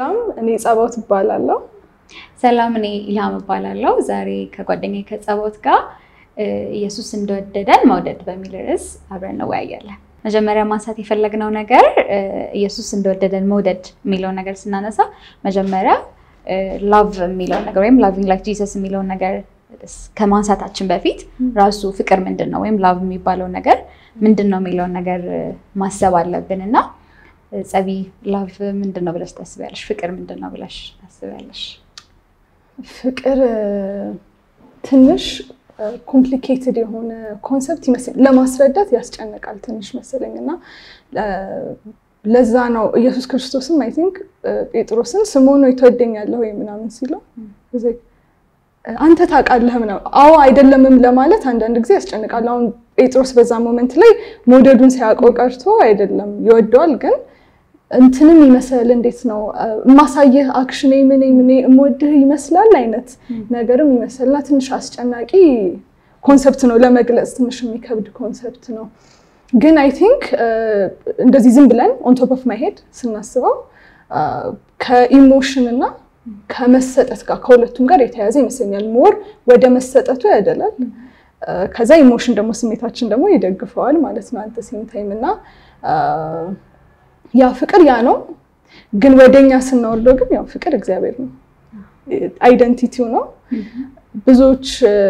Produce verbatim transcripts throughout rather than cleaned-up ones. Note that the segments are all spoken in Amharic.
ሰላም እኔ ጸባውት እባላለሁ ሰላም እኔ ኢልሃም እባላለሁ ዛሬ ከጓደኛዬ ከጸባውት ጋር ኢየሱስ እንደወደደን መውደድ በሚል ርዕስ አብረን እንወያያለን መጀመሪያ ማንሳት የፈለግነው ነገር ኢየሱስ እንደወደደን መውደድ የሚለው ነገር ስናነሳ መጀመሪያ love የሚለው ነገር ወይም loving like Jesus የሚለው ነገር ከማንሳታችን በፊት ራሱ ፍቅር ምንድነው ወይም love የሚባለው ነገር ምንድነው የሚለው ነገር ማሰብ አለብንና ጸቢ love ምንድነው ብለሽ ታስቢያለሽ ፍቅር ምንድነው ብለሽ ታስቢያለሽ ፍቅር ትንሽ ኮምፕሊኬትድ የሆነ ኮንሰፕት ይመስል ለማስረዳት ያስጨንቃል ትንሽ መሰለኝና ለዛ ነው ኢየሱስ ክርስቶስም አይ ቲንክ ጴጥሮስን ስምዖን ሆይ ትወደኛለህ ወይ ምናምን ሲለው እዚህ አንተ ታውቃለህ ምናምን አዎ አይደለምም ለማለት አንዳንድ ጊዜ ያስጨንቃል አሁን ጴጥሮስ በዛ ሞመንት ላይ ሞዴሉን ሲያቆ ቀርቶ አይደለም ይወደዋል ግን እንትንም ይመስል እንዴት ነው ማሳየህ አክሽኔ ምን ምን እምወድህ ይመስላል አይነት ነገርም ይመስልና ትንሽ አስጨናቂ ኮንሰፕት ነው ለመግለጽ ትንሽ የሚከብድ ኮንሰፕት ነው ግን አይ ቲንክ እንደዚህ ዝም ብለን on top of my head ስናስበው ከኢሞሽን እና ከመሰጠት ጋር ከሁለቱም ጋር የተያያዘ ይመስለኛል ሞር ወደ መሰጠቱ ያደላል ከዛ ኢሞሽን ደግሞ ስሜታችን ደግሞ ይደግፈዋል ማለት ነው አንተ ሴም ታይም እና ያ ፍቅር ያ ነው ግን ወደኛ ስናወርደው ግን ያው ፍቅር እግዚአብሔር ነው አይደንቲቲው ነው ብዙዎች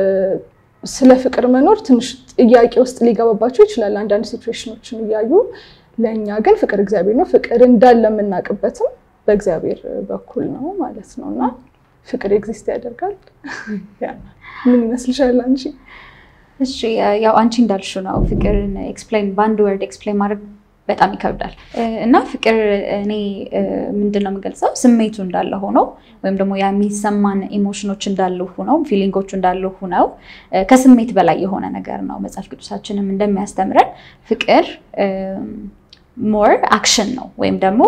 ስለ ፍቅር መኖር ትንሽ ጥያቄ ውስጥ ሊገባባቸው ይችላል አንዳንድ ሲቹዌሽኖችን ያዩ ለኛ ግን ፍቅር እግዚአብሔር ነው ፍቅር እንዳለ የምናቀበትም በእግዚአብሔር በኩል ነው ማለት ነውና ፍቅር ኤግዚስት ያደርጋል ያ ምን ይመስልሻል አንቺ እሺ ያው አንቺ እንዳልሽው ነው ፍቅርን ኤክስፕሌን ባንድ ወርድ ኤክስፕሌን ማድረግ በጣም ይከብዳል እና ፍቅር እኔ ምንድነው የምገልጸው ስሜቱ እንዳለ ሆኖ ወይም ደግሞ ያ የሚሰማን ኢሞሽኖች እንዳሉ ሆነው ፊሊንጎች እንዳሉ ሆነው ከስሜት በላይ የሆነ ነገር ነው መጽሐፍ ቅዱሳችንም እንደሚያስተምረን ፍቅር ሞር አክሽን ነው ወይም ደግሞ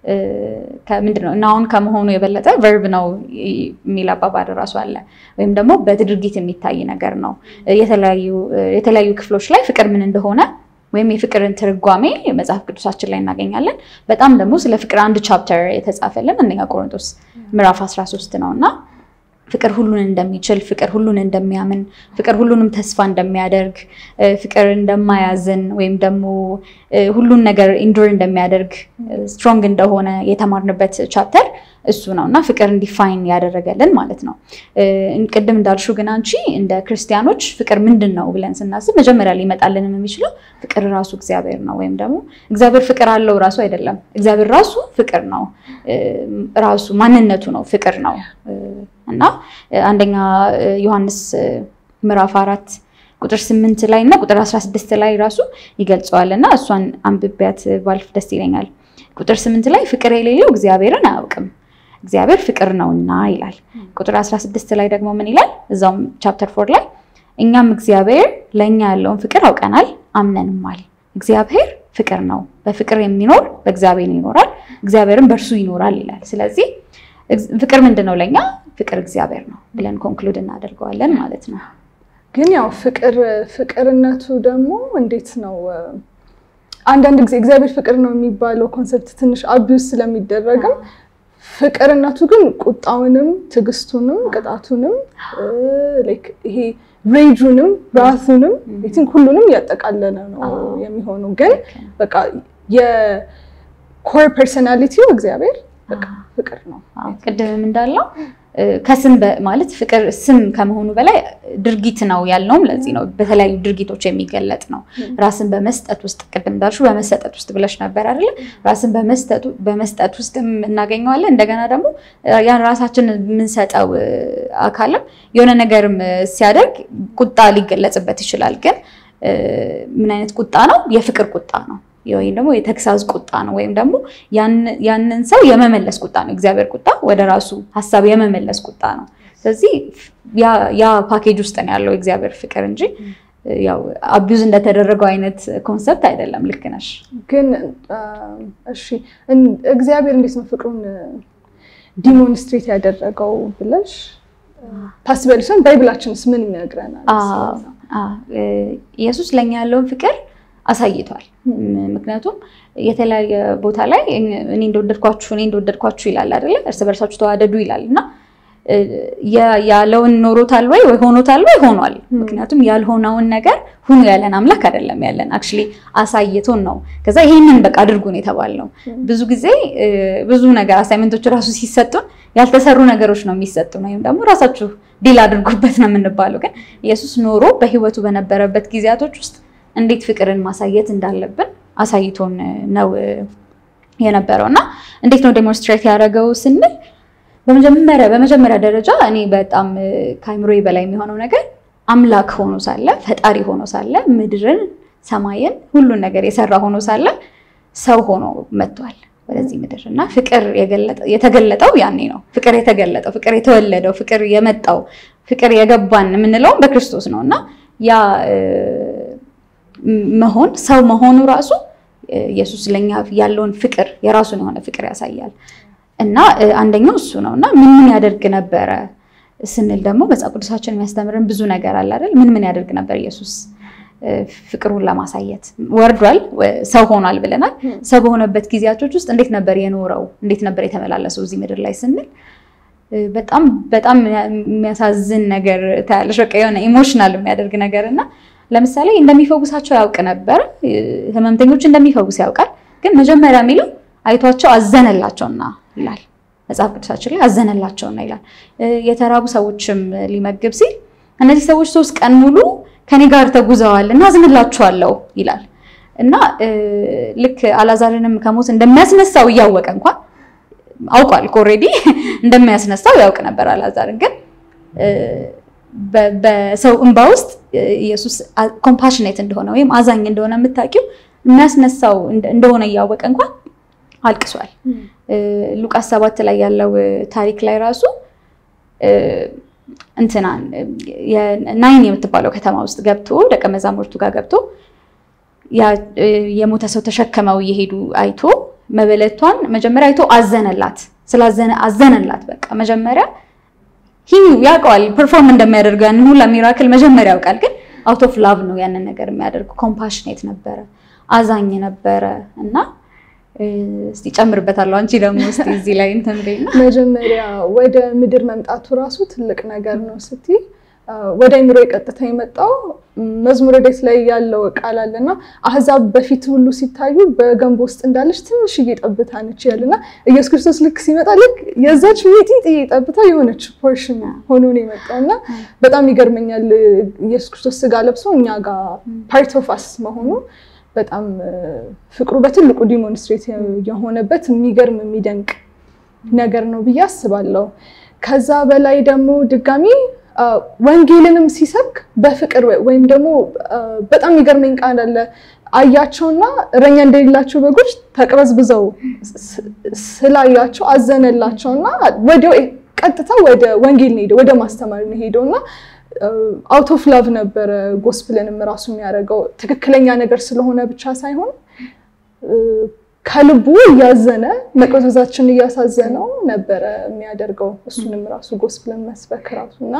ከምንድነው ናውን ከመሆኑ የበለጠ ቨርብ ነው የሚል አባባል ራሱ አለ ወይም ደግሞ በድርጊት የሚታይ ነገር ነው የተለያዩ የተለያዩ ክፍሎች ላይ ፍቅር ምን እንደሆነ ወይም የፍቅርን ትርጓሜ መጽሐፍ ቅዱሳችን ላይ እናገኛለን በጣም ደግሞ ስለ ፍቅር አንድ ቻፕተር የተጻፈልን አንደኛ ቆሮንቶስ ምዕራፍ አስራ ሶስት ነውና ፍቅር ሁሉን እንደሚችል ፍቅር ሁሉን እንደሚያምን ፍቅር ሁሉንም ተስፋ እንደሚያደርግ ፍቅር እንደማያዝን ወይም ደግሞ ሁሉን ነገር ኢንዱር እንደሚያደርግ ስትሮንግ እንደሆነ የተማርንበት ቻፕተር እሱ ነውና ፍቅር ዲፋይን ያደረገልን ማለት ነው እንቅድም እንዳልሽው ግን አንቺ እንደ ክርስቲያኖች ፍቅር ምንድነው ብለን ስናስብ መጀመሪያ ሊመጣልን የሚችለው ፍቅር ራሱ እግዚአብሔር ነው ወይም ደግሞ እግዚአብሔር ፍቅር አለው ራሱ አይደለም እግዚአብሔር ራሱ ፍቅር ነው ራሱ ማንነቱ ነው ፍቅር ነው እና አንደኛ ዮሐንስ ምዕራፍ አራት ቁጥር ስምንት ላይ እና ቁጥር አስራ ስድስት ላይ ራሱ ይገልጸዋልና እሷን አንብቤያት ባልፍ ደስ ይለኛል ቁጥር ስምንት ላይ ፍቅር የሌለው እግዚአብሔርን አያውቅም እግዚአብሔር ፍቅር ነውና ይላል ቁጥር አስራ ስድስት ላይ ደግሞ ምን ይላል እዛው ቻፕተር ፎር ላይ እኛም እግዚአብሔር ለኛ ያለውን ፍቅር አውቀናል አምነንማል እግዚአብሔር ፍቅር ነው በፍቅር የሚኖር በእግዚአብሔር ይኖራል እግዚአብሔርም በእርሱ ይኖራል ይላል ስለዚህ ፍቅር ምንድነው ለኛ ፍቅር እግዚአብሔር ነው ብለን ኮንክሉድ እናደርገዋለን ማለት ነው ግን ያው ፍቅር ፍቅርነቱ ደግሞ እንዴት ነው አንዳንድ ጊዜ እግዚአብሔር ፍቅር ነው የሚባለው ኮንሰፕት ትንሽ አቢዩስ ስለሚደረግም ፍቅርነቱ ግን ቁጣውንም ትግስቱንም ቅጣቱንም ላይክ ይሄ ሬጁንም ራሱንም አይ ቲንክ ሁሉንም ያጠቃለለ ነው የሚሆነው ግን በቃ የኮር ፐርሰናሊቲው እግዚአብሔር በቃ ፍቅር ነው ቅድም እንዳለው ከስም ማለት ፍቅር ስም ከመሆኑ በላይ ድርጊት ነው ያልነውም ለዚህ ነው በተለያዩ ድርጊቶች የሚገለጥ ነው ራስን በመስጠት ውስጥ ቅድም እንዳልሽው በመስጠት ውስጥ ብለሽ ነበር አይደል ራስን በመስጠቱ በመስጠት ውስጥ እናገኘዋለን እንደገና ደግሞ ያን ራሳችን የምንሰጠው አካልም የሆነ ነገርም ሲያደርግ ቁጣ ሊገለጽበት ይችላል ግን ምን አይነት ቁጣ ነው የፍቅር ቁጣ ነው ወይ ደግሞ የተክሳዝ ቁጣ ነው ወይም ደግሞ ያን ያንን ሰው የመመለስ ቁጣ ነው እግዚአብሔር ቁጣ ወደ ራሱ ሐሳብ የመመለስ ቁጣ ነው ስለዚህ ያ ያ ፓኬጅ ውስጥ ነው ያለው እግዚአብሔር ፍቅር እንጂ ያው አቢዩዝ እንደተደረገው አይነት ኮንሰፕት አይደለም ልክ ነሽ ግን እሺ እግዚአብሔር እንዴት ነው ፍቅሩን ዲሞንስትሬት ያደረገው ብለሽ ታስበልሽን ባይብላችንስ ምን ይነግረናል አዎ ኢየሱስ ለኛ ያለውን ፍቅር አሳይቷል ምክንያቱም የተለያየ ቦታ ላይ እኔ እንደወደድኳችሁ እኔ እንደወደድኳችሁ ይላል አይደል እርስ በርሳችሁ ተዋደዱ ይላልና ያ ያለውን ኖሮታል ወይ ወይ ሆኖታል ወይ ሆኗል ምክንያቱም ያልሆነውን ነገር ሁሉ ያለን አምላክ አይደለም ያለን actually አሳይቶን ነው ከዛ ይሄንን በቃ አድርጉ ነው የተባለው ብዙ ጊዜ ብዙ ነገር አሳይመንቶች ራሱ ሲሰጡን ያልተሰሩ ነገሮች ነው የሚሰጡን ወይም ደግሞ ራሳችሁ ዲል አድርጉበት ነው የምንባለው ግን ኢየሱስ ኖሮ በህይወቱ በነበረበት ጊዜያቶች ውስጥ እንዴት ፍቅርን ማሳየት እንዳለብን አሳይቶን ነው የነበረውና እንዴት ነው ዴሞንስትሬት ያደረገው ስንል በመጀመሪያ በመጀመሪያ ደረጃ እኔ በጣም ካይምሮይ በላይ የሚሆነው ነገር አምላክ ሆኖ ሳለ ፈጣሪ ሆኖ ሳለ ምድርን ሰማይን ሁሉ ነገር የሰራ ሆኖ ሳለ ሰው ሆኖ መጥቷል ወደዚህ ምድርና ፍቅር የተገለጠው ያኔ ነው ፍቅር የተገለጠው ፍቅር የተወለደው ፍቅር የመጣው ፍቅር የገባን ምንለው በክርስቶስ ነውና ያ መሆን ሰው መሆኑ ራሱ ኢየሱስ ለኛ ያለውን ፍቅር የራሱን የሆነ ፍቅር ያሳያል እና አንደኛው እሱ ነውና ምን ምን ያደርግ ነበር ስንል ደግሞ መጽሐፍ ቅዱሳችን የሚያስተምረን ብዙ ነገር አለ አይደል ምን ምን ያደርግ ነበር ኢየሱስ ፍቅሩን ለማሳየት ወርዷል ሰው ሆኗል ብለናል ሰው በሆነበት ጊዜያቶች ውስጥ እንዴት ነበር የኖረው እንዴት ነበር የተመላለሰው እዚህ ምድር ላይ ስንል በጣም በጣም የሚያሳዝን ነገር ታያለሽ በቃ የሆነ ኢሞሽናል የሚያደርግ ነገርና ለምሳሌ እንደሚፈውሳቸው ያውቅ ነበር ህመምተኞች እንደሚፈውስ ያውቃል ግን መጀመሪያ የሚለው አይቷቸው አዘነላቸውና ይላል መጽሐፍ ቅዱሳችን ላይ አዘነላቸውና ይላል የተራቡ ሰዎችም ሊመግብ ሲል እነዚህ ሰዎች ሶስት ቀን ሙሉ ከኔ ጋር ተጉዘዋልና አዝንላቸዋለሁ ይላል እና ልክ አላዛርንም ከሞት እንደሚያስነሳው ያወቀ እንኳን አውቋል ኦሬዲ እንደሚያስነሳው ያውቅ ነበር አላዛርን ግን በሰው እንባ ውስጥ ኢየሱስ ኮምፓሽኔት እንደሆነ ወይም አዛኝ እንደሆነ የምታውቂው የሚያስነሳው እንደሆነ ያወቀ እንኳን አልቅሷል ሉቃስ ሰባት ላይ ያለው ታሪክ ላይ ራሱ እንትናን የናይን የምትባለው ከተማ ውስጥ ገብቶ ደቀ መዛሙርቱ ጋር ገብቶ ያ የሞተ ሰው ተሸከመው ይሄዱ አይቶ መበለቷን መጀመሪያ አይቶ አዘነላት ስላዘነ አዘነላት በቃ መጀመሪያ ሂው ያውቃል ፐርፎርም እንደሚያደርግ ያን ሁሉ ሚራክል መጀመሪያ ያውቃል ግን አውት ኦፍ ላቭ ነው ያንን ነገር የሚያደርግ ኮምፓሽኔት ነበረ አዛኝ ነበረ እና እስቲ ጨምርበታለሁ አንቺ ደግሞ እስቲ እዚህ ላይ እንትን በይና መጀመሪያ ወደ ምድር መምጣቱ ራሱ ትልቅ ነገር ነው ስቲ ወደ አይምሮ ይቀጥታ የመጣው መዝሙረ ዳዊት ላይ ያለው ቃል አለና አህዛብ በፊት ሁሉ ሲታዩ በገንቦ ውስጥ እንዳለች ትንሽ እየጠብታ ነች ያለና ኢየሱስ ክርስቶስ ልክ ሲመጣ ልክ የዛች ሚጢ ጠብታ የሆነች ፖርሽን ሆኖ ነው የመጣውና በጣም ይገርመኛል ኢየሱስ ክርስቶስ ስጋ ለብሶ እኛ ጋር ፓርት ኦፍ አስ መሆኑ በጣም ፍቅሩ በትልቁ ዲሞንስትሬት የሆነበት የሚገርም የሚደንቅ ነገር ነው ብዬ አስባለሁ ከዛ በላይ ደግሞ ድጋሚ ወንጌልንም ሲሰብክ በፍቅር ወይም ደግሞ በጣም ይገርመኝ ቃል አለ አያቸውና እረኛ እንደሌላቸው በጎች ተቅበዝብዘው ስላያቸው አዘነላቸውና ወዲያው ቀጥታ ወደ ወንጌል ነው ሄደው ወደ ማስተማር ነው ሄደውና አውት ኦፍ ላቭ ነበር ጎስፕልንም ራሱ የሚያደርገው ትክክለኛ ነገር ስለሆነ ብቻ ሳይሆን ከልቡ ያዘነ መቅበዛችን ያሳዘነው ነበር የሚያደርገው እሱንም ራሱ ጎስፕልን መስበክ ራሱና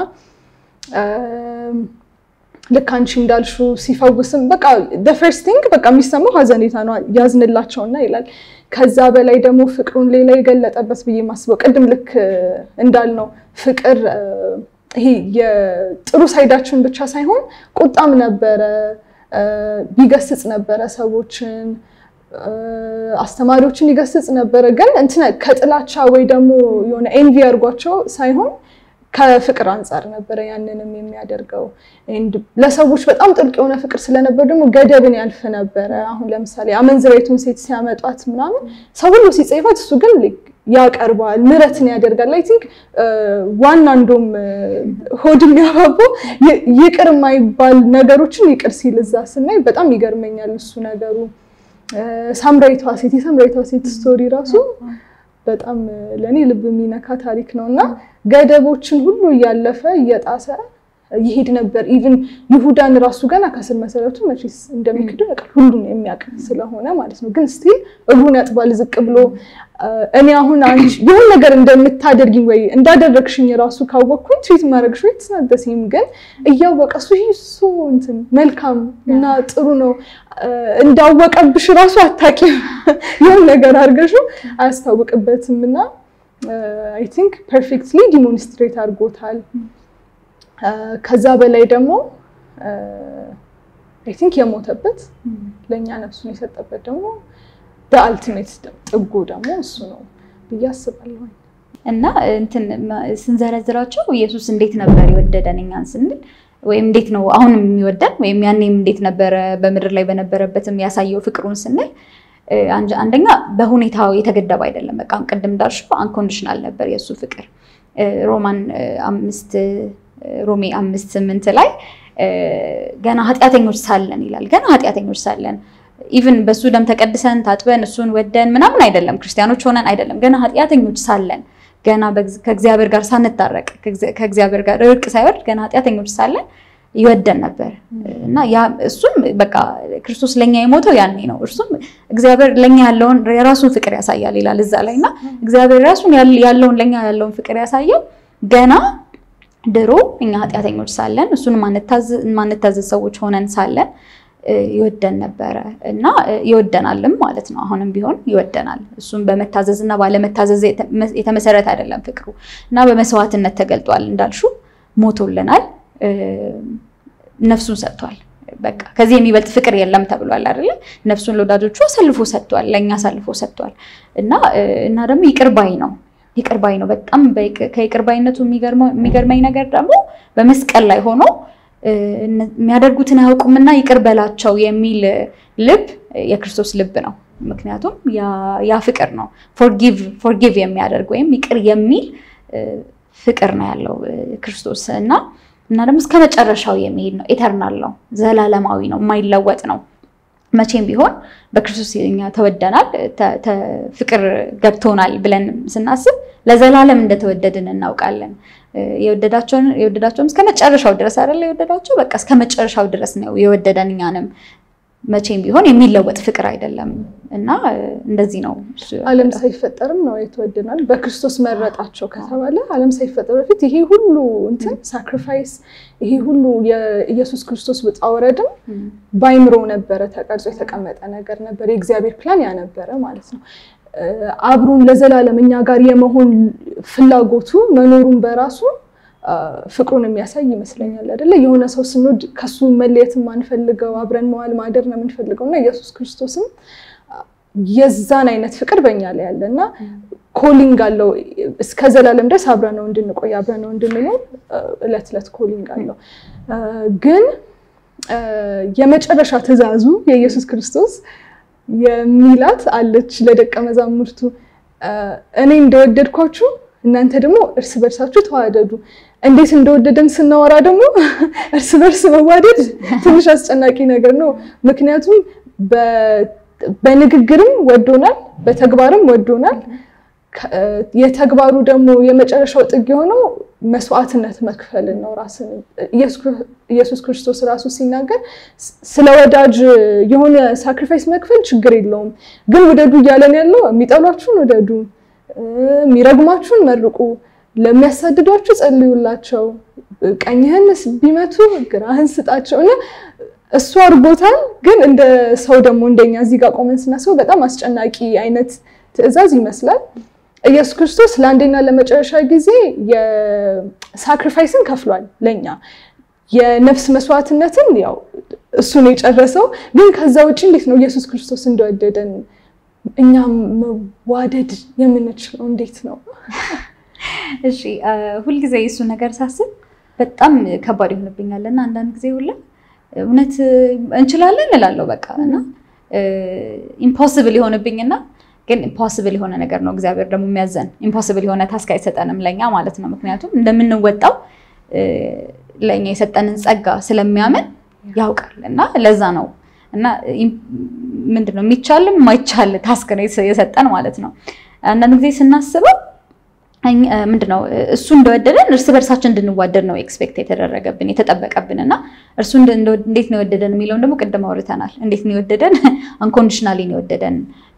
ለካንቺ እንዳልሹ ሲፈውስም በቃ the first thing በቃ የሚሰማው ሀዘኔታ ነው ያዝንላቸውና ይላል ከዛ በላይ ደግሞ ፍቅሩን ሌላ ይገለጠበት ብዬ ማስበው ቀድም ልክ እንዳልነው ፍቅር ይሄ የጥሩ ሳይዳችን ብቻ ሳይሆን ቁጣም ነበር ቢገስጽ ነበር ሰዎችን አስተማሪዎችን ይገስጽ ነበር ግን እንት ከጥላቻ ወይ ደግሞ የሆነ ኤንቪ አርጓቸው ሳይሆን ከፍቅር አንፃር ነበር ያንንም የሚያደርገው and ለሰዎች በጣም ጥልቅ የሆነ ፍቅር ስለነበር ደግሞ ገደብን ያልፈ ነበር አሁን ለምሳሌ አመንዝራይቱን ሴት ሲያመጣት ምናምን ሰው ሁሉ ሲጽይፋት እሱ ግን ያቀርባል ምረትን ያደርጋል አይ ቲንክ ዋን አንዶም ሆድም ያባቦ ይቅር ማይባል ነገሮችን ይቅር ሲልዛ ስናይ በጣም ይገርመኛል እሱ ነገሩ ሳምራይቷ ሴት ሳምራይቷ ሴት ስቶሪ ራሱ በጣም ለኔ ልብ የሚነካ ታሪክ ነውና ገደቦችን ሁሉ ያለፈ እየጣሰ ይሄድ ነበር ኢቭን ይሁዳን ራሱ ገና ከስር መሰረቱ መቼስ እንደሚክዱ ሁሉም የሚያውቅ ስለሆነ ማለት ነው ግን ስቲል እግሩን ያጥባል ዝቅ ብሎ እኔ አሁን አንቺ የሆነ ነገር እንደምታደርጊኝ ወይ እንዳደረግሽኝ ራሱ ካወቅኩኝ ትሪት ማድረግሽ ወይ ተሰደሰም ግን እያወቀሱ ይሱ እንትን መልካም እና ጥሩ ነው እንዳወቀብሽ ራሱ አታቂም የሆነ ነገር አድርገሽው አያስታውቅበትምና I think perfectly demonstrate አድርጎታል ከዛ በላይ ደግሞ I think የሞተበት ለኛ ነፍሱን የሰጠበት ደግሞ the ultimate ጥጉ ደግሞ እሱ ነው በያስባለሁ እና እንትን ስንዘረዝራቸው ኢየሱስ እንዴት ነበር ይወደደን እኛን ስንል ወይም እንዴት ነው አሁን የሚወደን ወይም ያኔም እንዴት ነበር በመድር ላይ በነበረበትም ያሳየው ፍቅሩን ስንል አንደኛ በሁኔታው የተገደበ አይደለም በቃ አንቀድም ዳርሽው አንኮንዲሽናል ነበር የሱ ፍቅር ሮማን አምስት ሮሜ አምስት ስምንት ላይ ገና ኃጢያተኞች ሳለን ይላል ገና ኃጢያተኞች ሳለን ኢቭን በሱ ደም ተቀድሰን ታጥበን እሱን ወደን ምናምን አይደለም ክርስቲያኖች ሆነን አይደለም ገና ኃጢያተኞች ሳለን ገና ከእግዚአብሔር ጋር ሳንታረቅ ከእግዚአብሔር ጋር እርቅ ሳይወርድ ገና ኃጢያተኞች ሳለን ይወደን ነበር እና ያ እሱም በቃ ክርስቶስ ለኛ የሞተው ያኔ ነው እርሱም እግዚአብሔር ለኛ ያለውን የራሱን ፍቅር ያሳያል ይላል እዛ ላይና እግዚአብሔር ራሱን ያለውን ለኛ ያለውን ፍቅር ያሳየው ገና ድሮ እኛ ኃጢያተኞች ሳለን እሱን ማንታዘዝ ማንታዘዝ ሰዎች ሆነን ሳለን ይወደን ነበር እና ይወደናልም ማለት ነው አሁንም ቢሆን ይወደናል እሱን በመታዘዝና ባለመታዘዝ የተመሰረተ አይደለም ፍቅሩ እና በመስዋዕትነት ተገልጧል እንዳልሹ ሞቶልናል ነፍሱን ሰጥቷል በቃ ከዚህ የሚበልጥ ፍቅር የለም ተብሏል አይደል ነፍሱን ለወዳጆቹ አሳልፎ ሰጥቷል ለኛ አሳልፎ ሰጥቷል እና እና ደግሞ ይቅርባይ ነው ይቅርባይ ነው በጣም ከይቅርባይነቱ የሚገርመው የሚገርመኝ ነገር ደግሞ በመስቀል ላይ ሆኖ የሚያደርጉትን ያውቁምና ይቅርበላቸው የሚል ልብ የክርስቶስ ልብ ነው ምክንያቱም ያ ያ ፍቅር ነው forgive forgive የሚያደርግ ወይም ይቅር የሚል ፍቅር ነው ያለው ክርስቶስ እና እና ደግሞ እስከ መጨረሻው የሚሄድ ነው ኢተርናል ነው ዘላለማዊ ነው የማይለወጥ ነው መቼም ቢሆን በክርስቶስ እኛ ተወደናል ፍቅር ገብቶናል ብለን ስናስብ ለዘላለም እንደተወደድን እናውቃለን የወደዳቸውን የወደዳቸውም እስከ መጨረሻው ድረስ አይደል የወደዳቸው በቃ እስከ መጨረሻው ድረስ ነው የወደደን እኛንም መቼም ቢሆን የሚለወጥ ፍቅር አይደለም እና እንደዚህ ነው ዓለም ሳይፈጠርም ነው የተወደናል በክርስቶስ መረጣቸው ከተባለ ዓለም ሳይፈጠር በፊት ይሄ ሁሉ እንትን ሳክሪፋይስ ይሄ ሁሉ የኢየሱስ ክርስቶስ ወጣወረድም ባይምሮ ነበር ተቀርጾ የተቀመጠ ነገር ነበር የእግዚአብሔር ፕላን ያ ነበር ማለት ነው አብሩን ለዘላለም እኛ ጋር የመሆን ፍላጎቱ መኖሩን በራሱ ፍቅሩን የሚያሳይ ይመስለኛል አይደለ የሆነ ሰው ስንወድ ከሱ መለየት ማንፈልገው አብረን መዋል ማደር ነው የምንፈልገውና ኢየሱስ ክርስቶስም የዛን አይነት ፍቅር በእኛ ላይ ያለና ኮሊንግ አለው እስከ ዘላለም ድረስ አብረን ነው እንድንቆይ አብረን ነው እንድንኖር እለት እለት ኮሊንግ አለው ግን የመጨረሻ ትእዛዙ የኢየሱስ ክርስቶስ የሚላት አለች ለደቀ መዛሙርቱ እኔ እንደወደድኳችሁ እናንተ ደግሞ እርስ በርሳችሁ ተዋደዱ እንዴት እንደወደደን ስናወራ ደግሞ እርስ በርስ መዋደድ ትንሽ አስጨናቂ ነገር ነው ምክንያቱም በንግግርም ወዶናል በተግባርም ወዶናል የተግባሩ ደግሞ የመጨረሻው ጥግ የሆነው መስዋዕትነት መክፈል ነው ራስን ኢየሱስ ክርስቶስ ራሱ ሲናገር ስለወዳጅ የሆነ ሳክሪፋይስ መክፈል ችግር የለውም ግን ወደዱ ይያለን ያለው የሚጠሏችሁን ወደዱ ሚረግማችሁን መርቁ ለሚያሳድዷችሁ ጸልዩላቸው ቀኝህን ቢመቱ ግራህን ስጣቸውና እሱ አርጎታል ግን እንደ ሰው ደግሞ እንደኛ እዚህ ጋር ቆመን ስናስበው በጣም አስጨናቂ አይነት ትእዛዝ ይመስላል ኢየሱስ ክርስቶስ ለአንዴና ለመጨረሻ ጊዜ የሳክሪፋይስን ከፍሏል ለኛ የነፍስ መስዋዕትነትን ያው እሱ ነው የጨረሰው ግን ከዛ ውጪ እንዴት ነው ኢየሱስ ክርስቶስ እንደወደደን እኛ መዋደድ የምንችለው እንዴት ነው እሺ ሁሉ ጊዜ እሱ ነገር ሳስብ በጣም ከባድ ይሆንብኛልና አንዳንድ ጊዜ ሁሉ እውነት እንችላለን እላለሁ በቃና ኢምፖሲብል ይሆንብኝና ግን ኢምፖሲብል የሆነ ነገር ነው እግዚአብሔር ደግሞ የሚያዘን ኢምፖሲብል የሆነ ታስክ አይሰጠንም ለኛ ማለት ነው ምክንያቱም እንደምንወጣው ለኛ የሰጠንን ጸጋ ስለሚያመን ያውቃልና ለዛ ነው እና ምንድነው የሚቻልም ማይቻል ታስክ ነው የሰጠን ማለት ነው አንዳንድ ጊዜ ስናስበው ምንድነው እሱ እንደወደደን እርስ በርሳችን እንድንዋደድ ነው ኤክስፔክት የተደረገብን የተጠበቀብንና እርሱ እንዴት ነው የወደደን የሚለውን ደግሞ ቀደም አውርተናል እንዴት ነው የወደደን አንኮንዲሽናሊ ነው የወደደን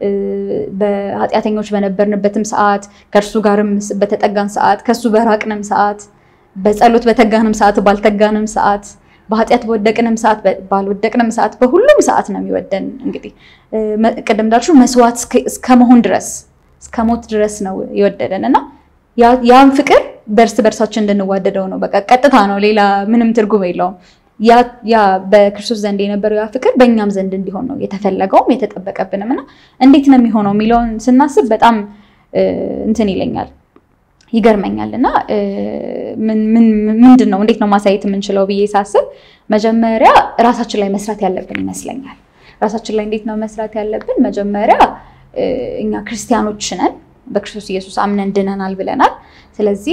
በኃጢአተኞች በነበርንበትም ሰዓት ከእርሱ ጋርም በተጠጋን ሰዓት ከሱ በራቅንም ሰዓት በጸሎት በተጋንም ሰዓት ባልተጋንም ሰዓት በኃጢአት በወደቅንም ሰዓት ባልወደቅንም ሰዓት በሁሉም ሰዓት ነው የሚወደን እንግዲህ ቀደም እንዳልሽው መስዋዕት እስከ መሆን ድረስ እስከ ሞት ድረስ ነው የወደደንና ያ ያን ፍቅር በርስ በርሳችን እንድንዋደደው ነው በቃ ቀጥታ ነው ሌላ ምንም ትርጉም የለውም ያ ያ በክርስቶስ ዘንድ የነበረው ያ ፍቅር በእኛም ዘንድ እንዲሆን ነው የተፈለገውም የተጠበቀብንምና እንዴት ነው የሚሆነው ሚሊዮን ስናስብ በጣም እንትን ይለኛል ይገርመኛልና ምን ምን ምንድነው እንዴት ነው ማሳየት የምንችለው ብዬ ሳስብ መጀመሪያ ራሳችን ላይ መስራት ያለብን ይመስለኛል ራሳችን ላይ እንዴት ነው መስራት ያለብን መጀመሪያ እኛ ክርስቲያኖች ነን በክርስቶስ ኢየሱስ አምነን ድነናል ብለናል ስለዚህ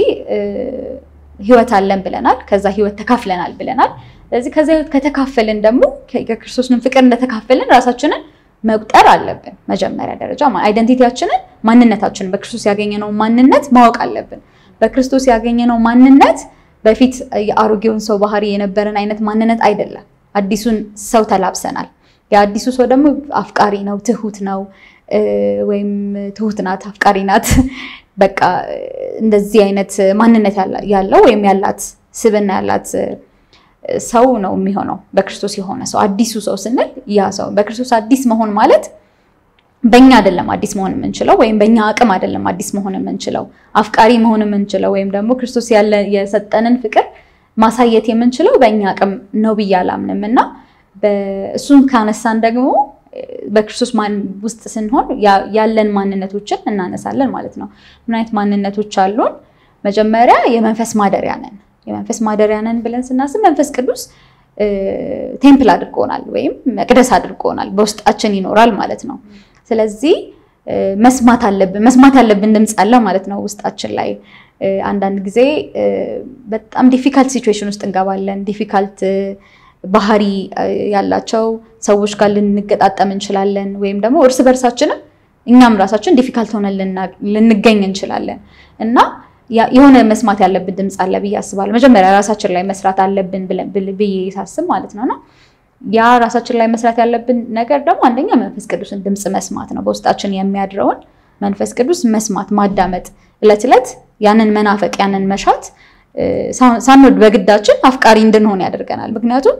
ህይወት አለን ብለናል ከዛ ህይወት ተካፍለናል ብለናል ስለዚህ ከዛ ህይወት ከተካፈልን ደግሞ ከክርስቶስን ፍቅር እንደተካፈልን ራሳችንን መቁጠር አለብን መጀመሪያ ደረጃ አይደንቲቲያችንን ማንነታችንን በክርስቶስ ያገኘነው ማንነት ማወቅ አለብን በክርስቶስ ያገኘነው ማንነት በፊት የአሮጌውን ሰው ባህሪ የነበረን አይነት ማንነት አይደለም አዲሱን ሰው ተላብሰናል ያዲሱ ሰው ደግሞ አፍቃሪ ነው ትሁት ነው ወይም ትሁት ናት አፍቃሪ ናት በቃ እንደዚህ አይነት ማንነት ያለው ወይም ያላት ስብና ያላት ሰው ነው የሚሆነው በክርስቶስ የሆነ ሰው አዲሱ ሰው ስንል ያ ሰው በክርስቶስ አዲስ መሆን ማለት በእኛ አይደለም አዲስ መሆን የምንችለው ወይም በእኛ አቅም አይደለም አዲስ መሆን የምንችለው አፍቃሪ መሆን የምንችለው ወይም ደግሞ ክርስቶስ ያለ የሰጠንን ፍቅር ማሳየት የምንችለው በእኛ አቅም ነው ብያላምንምና በእሱን ካነሳን ደግሞ በክርስቶስ ማን ውስጥ ስንሆን ያለን ማንነቶችን እናነሳለን ማለት ነው ምን አይነት ማንነቶች አሉን መጀመሪያ የመንፈስ ማደሪያ ነን የመንፈስ ማደሪያ ነን ብለን ስናስብ መንፈስ ቅዱስ ቴምፕል አድርጎናል ወይም መቅደስ አድርጎናል በውስጣችን ይኖራል ማለት ነው ስለዚህ መስማት አለብን መስማት ያለብን ድምጽ አለ ማለት ነው ውስጣችን ላይ አንዳንድ ጊዜ በጣም ዲፊካልት ሲቹዌሽን ውስጥ እንገባለን ዲፊካልት ባህሪ ያላቸው ሰዎች ጋር ልንገጣጠም እንችላለን ወይም ደግሞ እርስ በርሳችን እኛም ራሳችን ዲፊካልት ሆነን ልንገኝ እንችላለን እና የሆነ መስማት ያለብን ድምጽ አለ ብዬ አስባለሁ መጀመሪያ ራሳችን ላይ መስራት አለብን ብዬ ሳስብ ማለት ነውና ያ ራሳችን ላይ መስራት ያለብን ነገር ደግሞ አንደኛ መንፈስ ቅዱስን ድምጽ መስማት ነው በውስጣችን የሚያድረውን መንፈስ ቅዱስ መስማት ማዳመጥ ለትለት ያንን መናፈቅ ያንን መሻት ሳንወድ በግዳችን አፍቃሪ እንድንሆን ያደርገናል ምክንያቱም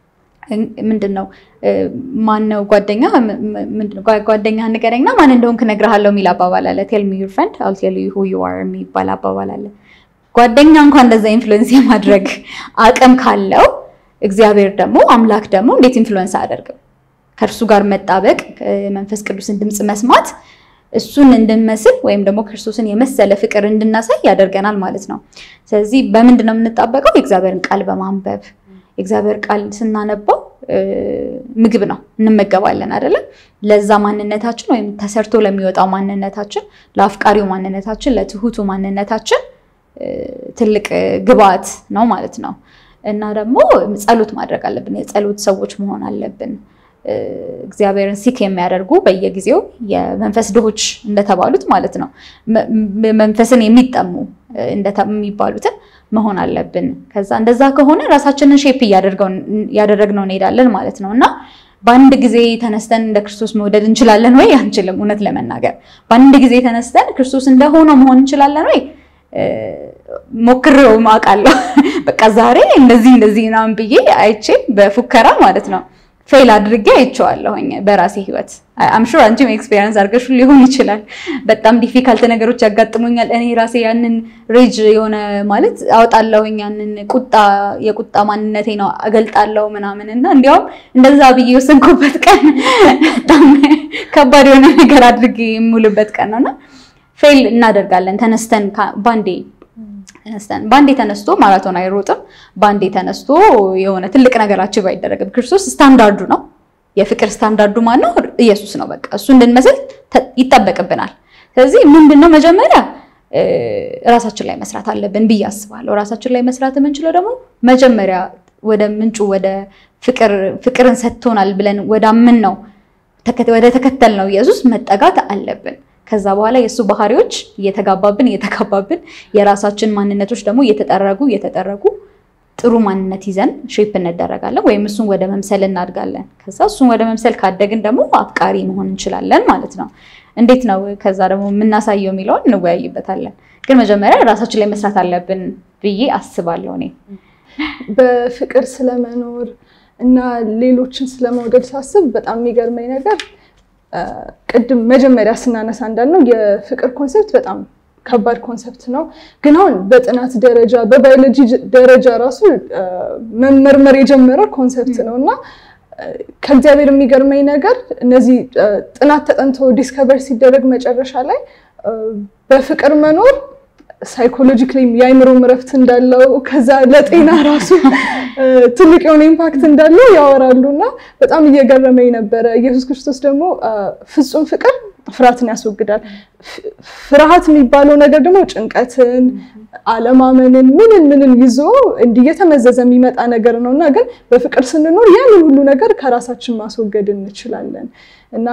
ምንድነው ማን ነው ጓደኛ ምንድነው ጓደኛ ንገረኝና ማን እንደሆንክ ነግርሃለሁ ሚል አባባል አለ tell me your friend I'll tell you who you are የሚባል አባባል አለ ጓደኛ እንኳን እንደዛ ኢንፍሉዌንስ የማድረግ አቅም ካለው እግዚአብሔር ደግሞ አምላክ ደግሞ እንዴት ኢንፍሉዌንስ አያደርግም ከእርሱ ጋር መጣበቅ መንፈስ ቅዱስን ድምጽ መስማት እሱን እንድንመስል ወይም ደግሞ ክርስቶስን የመሰለ ፍቅር እንድናሳይ ያደርገናል ማለት ነው ስለዚህ በመንድነው የምንጣበቀው የእግዚአብሔርን ቃል በማንበብ የእግዚአብሔር ቃል ስናነበው ምግብ ነው እንመገባለን አይደለ ለዛ ማንነታችን ወይም ተሰርቶ ለሚወጣው ማንነታችን ለአፍቃሪው ማንነታችን ለትሁቱ ማንነታችን ትልቅ ግብአት ነው ማለት ነው እና ደግሞ ጸሎት ማድረግ አለብን የጸሎት ሰዎች መሆን አለብን እግዚአብሔርን ሲክ የሚያደርጉ በየጊዜው የመንፈስ ድሆች እንደተባሉት ማለት ነው መንፈስን የሚጠሙ እንደሚባሉት መሆን አለብን ከዛ እንደዛ ከሆነ ራሳችንን ሼፕ ያደርገው ያደረግነው እንሄዳለን ማለት ነውና በአንድ ጊዜ ተነስተን እንደ ክርስቶስ መውደድ እንችላለን ወይ አንችልም እውነት ለመናገር በአንድ ጊዜ ተነስተን ክርስቶስ እንደሆነው መሆን እንችላለን ወይ ሞክረው ማቃለው በቃ ዛሬ እንደዚህ እንደዚህ ናም ብዬ አይቼ በፉከራ ማለት ነው ፌል አድርጌ አይቼዋለሁኝ በራሴ ህይወት I'm sure አንቺም ኤክስፒሪየንስ አድርገሽ ሊሆን ይችላል በጣም ዲፊካልት ነገሮች ያጋጥሙኛል እኔ ራሴ ያንን ሬጅ የሆነ ማለት አውጣለሁኝ ያንን ቁጣ የቁጣ ማንነቴ ነው አገልጣለሁ ምናምንና እንዲያውም እንደዛ ብዬ ወሰንኩበት ቀን በጣም ከባድ የሆነ ነገር አድርጌ ሙሉበት ቀን ነውና ፌል እናደርጋለን ተነስተን ባንዴ ተነስተን ባንዴ ተነስቶ ማራቶን አይሮጥም ባንዴ ተነስቶ የሆነ ትልቅ ነገር አቺቭ አይደረግም ክርስቶስ ስታንዳርዱ ነው የፍቅር ስታንዳርዱ ማን ነው ኢየሱስ ነው በቃ እሱ እንድንመስል ይጣበቅብናል ስለዚህ ምንድነው መጀመሪያ ራሳችን ላይ መስራት አለብን ብዬ አስባለሁ ራሳችን ላይ መስራት የምንችለው ደግሞ መጀመሪያ ወደ ምንጩ ወደ ፍቅር ፍቅርን ሰጥቶናል ብለን ወደ አምን ነው ወደ ተከተል ነው ኢየሱስ መጠጋት አለብን ከዛ በኋላ የሱ ባህሪዎች እየተጋባብን እየተጋባብን የራሳችን ማንነቶች ደግሞ እየተጠረጉ እየተጠረጉ ጥሩ ማንነት ይዘን ሼፕ እንደረጋለን ወይም እሱን ወደ መምሰል እናድጋለን ከዛ እሱን ወደ መምሰል ካደግን ደግሞ አፍቃሪ መሆን እንችላለን ማለት ነው እንዴት ነው ከዛ ደግሞ ምናሳየው የሚለውን እንወያይበታለን ግን መጀመሪያ ራሳችን ላይ መስራት አለብን ብዬ አስባለሁ እኔ በፍቅር ስለመኖር እና ሌሎችን ስለመውደድ ሳስብ በጣም የሚገርመኝ ነገር ቅድም መጀመሪያ ስናነሳ እንዳልነው የፍቅር ኮንሰፕት በጣም ከባድ ኮንሰፕት ነው ግን አሁን በጥናት ደረጃ በባዮሎጂ ደረጃ ራሱ መመርመር የጀመረ ኮንሰፕት ነውና ከእግዚአብሔር የሚገርመኝ ነገር እነዚህ ጥናት ተጠንቶ ዲስከቨር ሲደረግ መጨረሻ ላይ በፍቅር መኖር ሳይኮሎጂካሊ የአይምሮ ምረፍት እንዳለው ከዛ ለጤና ራሱ ትልቅ የሆነ ኢምፓክት እንዳለው ያወራሉና በጣም እየገረመኝ ነበር ኢየሱስ ክርስቶስ ደግሞ ፍጹም ፍቅር ፍርሃትን ያስወግዳል ፍርሃት የሚባለው ነገር ደግሞ ጭንቀትን አለማመንን ምንን ምንን ይዞ እንዲየተመዘዘ የሚመጣ ነገር ነውና ግን በፍቅር ስንኖር ያንን ሁሉ ነገር ከራሳችን ማስወገድ እንችላለን እና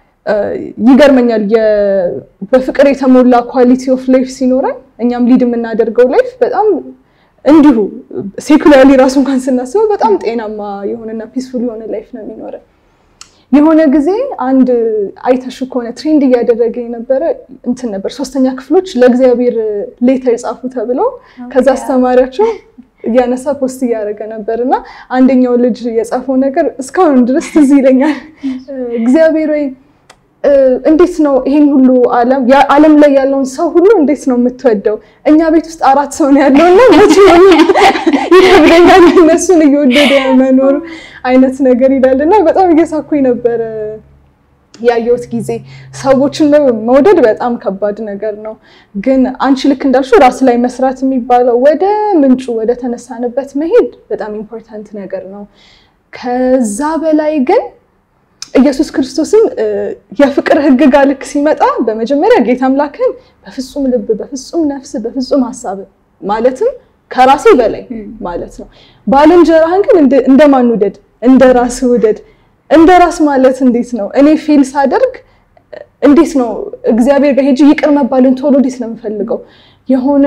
ይገርመኛል በፍቅር የተሞላ ኳሊቲ ኦፍ ላይፍ ሲኖረን እኛም ሊድ የምናደርገው ላይፍ በጣም እንዲሁ ሴኩላርሊ ራሱን እንኳን ስናስበው በጣም ጤናማ የሆነና ፒስፉል የሆነ ላይፍ ነው የሚኖረን የሆነ ጊዜ አንድ አይተሹ ከሆነ ትሬንድ እያደረገ የነበረ እንትን ነበር ሶስተኛ ክፍሎች ለእግዚአብሔር ሌተር ጻፉ ተብሎ ከዛ አስተማሪያቸው ያነሳ ፖስት ያደረገ ነበርና አንደኛው ልጅ የጻፈው ነገር እስካሁን ድረስ ትዝ ይለኛል እግዚአብሔር ወይ እንዴት ነው ይሄን ሁሉ ዓለም ያ ዓለም ላይ ያለውን ሰው ሁሉ እንዴት ነው የምትወደው እኛ ቤት ውስጥ አራት ሰው ነው ያለውና መቼ ይከብደኛል እነሱን እየወደደ መኖር አይነት ነገር ይላልና በጣም እየሳኩኝ ነበር ያየሁት ጊዜ ሰዎችን መውደድ በጣም ከባድ ነገር ነው ግን አንቺ ልክ እንዳልሽው ራስ ላይ መስራት የሚባለው ወደ ምንጩ ወደ ተነሳንበት መሄድ በጣም ኢምፖርታንት ነገር ነው ከዛ በላይ ግን ኢየሱስ ክርስቶስም የፍቅር ህግ ጋር ልክ ሲመጣ በመጀመሪያ ጌታ አምላክን በፍጹም ልብ በፍጹም ነፍስ በፍጹም ሐሳብ ማለትም ከራሴ በላይ ማለት ነው ባልንጀራህን ግን እንደማን ውደድ እንደራስ ውደድ እንደራስ ማለት እንዴት ነው እኔ ፌል ሳደርግ እንዴት ነው እግዚአብሔር ጋር ሄጂ ይቅር መባልን ቶሎ እንዴት ነው የምፈልገው የሆነ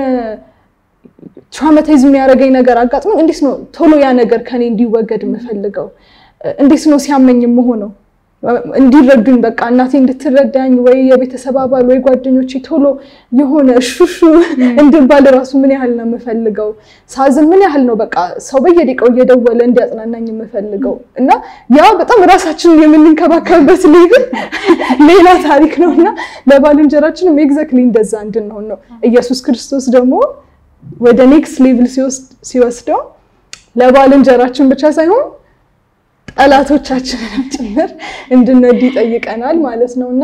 ትራውማታይዝ የሚያደርገኝ ነገር አጋጥሞ እንዴት ነው ቶሎ ያ ነገር ከኔ እንዲወገድ የምፈልገው እንዴት ነው ሲያመኝ የምሆነው እንዲረዱኝ በቃ እናቴ እንድትረዳኝ ወይ የቤተሰብ አባል ወይ ጓደኞቼ ቶሎ የሆነ እሹሹ እንድባል ራሱ ምን ያህል ነው የምፈልገው ሳዝን ምን ያህል ነው በቃ ሰው በየደቂቃው እየደወለ እንዲያጽናናኝ የምፈልገው እና ያ በጣም ራሳችንን የምንከባከብበት ሌቭል ሌላ ታሪክ ነውና ለባልንጀራችንም ኤግዛክትሊ እንደዛ እንድንሆን ነው ኢየሱስ ክርስቶስ ደግሞ ወደ ኔክስት ሌቭል ሲወስደው ለባልንጀራችን ብቻ ሳይሆን ጠላቶቻችንን ጭምር እንድንወድ ይጠይቀናል ማለት ነውና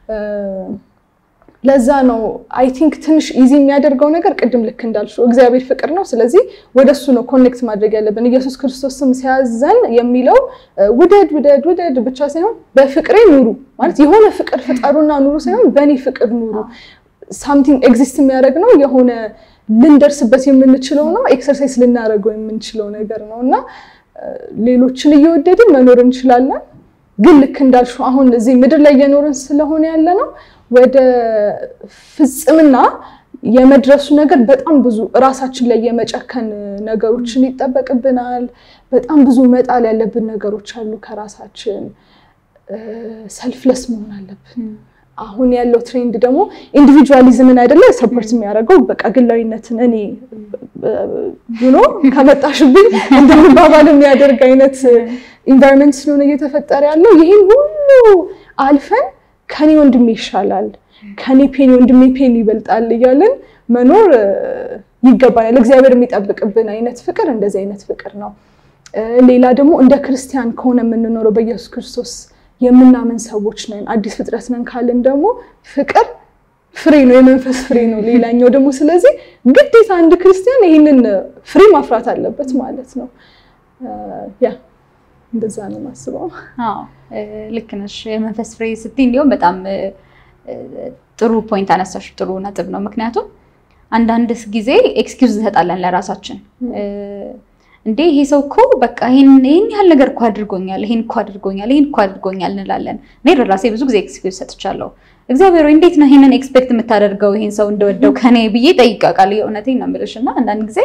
ለዛ ነው አይ ቲንክ ትንሽ ኢዚ የሚያደርገው ነገር ቅድም ልክ እንዳልሽው እግዚአብሔር ፍቅር ነው ስለዚህ ወደሱ ነው ኮኔክት ማድረግ ያለብን ኢየሱስ ክርስቶስም ሲያዘን የሚለው ውደድ ውደድ ውደድ ብቻ ሳይሆን በፍቅሬ ኑሩ ማለት የሆነ ፍቅር ፍጠሩና ኑሩ ሳይሆን በእኔ ፍቅር ኑሩ something ኤግዚስት የሚያደርግ ነው የሆነ ልንደርስበት የምንችለው ነው ኤክሰርሳይዝ ልናደርገው የምንችለው ነገር ነውና ሌሎችን እየወደድን መኖር እንችላለን ግን ልክ እንዳልሽው አሁን እዚህ ምድር ላይ የኖርን ስለሆነ ያለ ነው ወደ ፍጽምና የመድረሱ ነገር በጣም ብዙ ራሳችን ላይ የመጨከን ነገሮችን ይጠበቅብናል በጣም ብዙ መጣል ያለብን ነገሮች አሉ ከራሳችን ሰልፍለስ መሆን አለብን አሁን ያለው ትሬንድ ደግሞ ኢንዲቪጁዋሊዝምን አይደለ ሰፖርት የሚያደርገው በቃ ግላዊነትን እኔ ዩ ኖ ከመጣሽብኝ እንደምባባል የሚያደርግ አይነት ኢንቫይሮንመንት ስለሆነ እየተፈጠረ ያለው ይሄን ሁሉ አልፈን ከኔ ወንድሜ ይሻላል ከኔ ፔን ወንድሜ ፔን ይበልጣል እያልን መኖር ይገባናል እግዚአብሔር የሚጠብቅብን አይነት ፍቅር እንደዚህ አይነት ፍቅር ነው ሌላ ደግሞ እንደ ክርስቲያን ከሆነ የምንኖረው በኢየሱስ ክርስቶስ የምናምን ሰዎች ነን አዲስ ፍጥረት ነን ካልን ደግሞ ፍቅር ፍሬ ነው የመንፈስ ፍሬ ነው ሌላኛው ደግሞ ስለዚህ ግዴታ አንድ ክርስቲያን ይሄንን ፍሬ ማፍራት አለበት ማለት ነው ያ እንደዛ ነው ማስበው አዎ ልክ ነሽ የመንፈስ ፍሬ ስትይ እንዲያው በጣም ጥሩ ፖይንት አነሳሽ ጥሩ ነጥብ ነው ምክንያቱም አንዳንድ ጊዜ ኤክስኪውዝ እንሰጣለን ለራሳችን እንዴ ይሄ ሰው እኮ በቃ ይሄን ይሄን ያህል ነገር እኮ አድርጎኛል ይሄን እኮ አድርጎኛል ይሄን እኮ አድርጎኛል እንላለን እኔ ለራሴ ብዙ ጊዜ ኤክስኪውዝ ሰጥቻለሁ እግዚአብሔር ወይ እንዴት ነው ይሄንን ኤክስፔክት የምታደርገው ይሄን ሰው እንደወደው ከኔ ብዬ ጠይቃለሁ የእውነቴን ነው የምልሽና አንዳንድ ጊዜ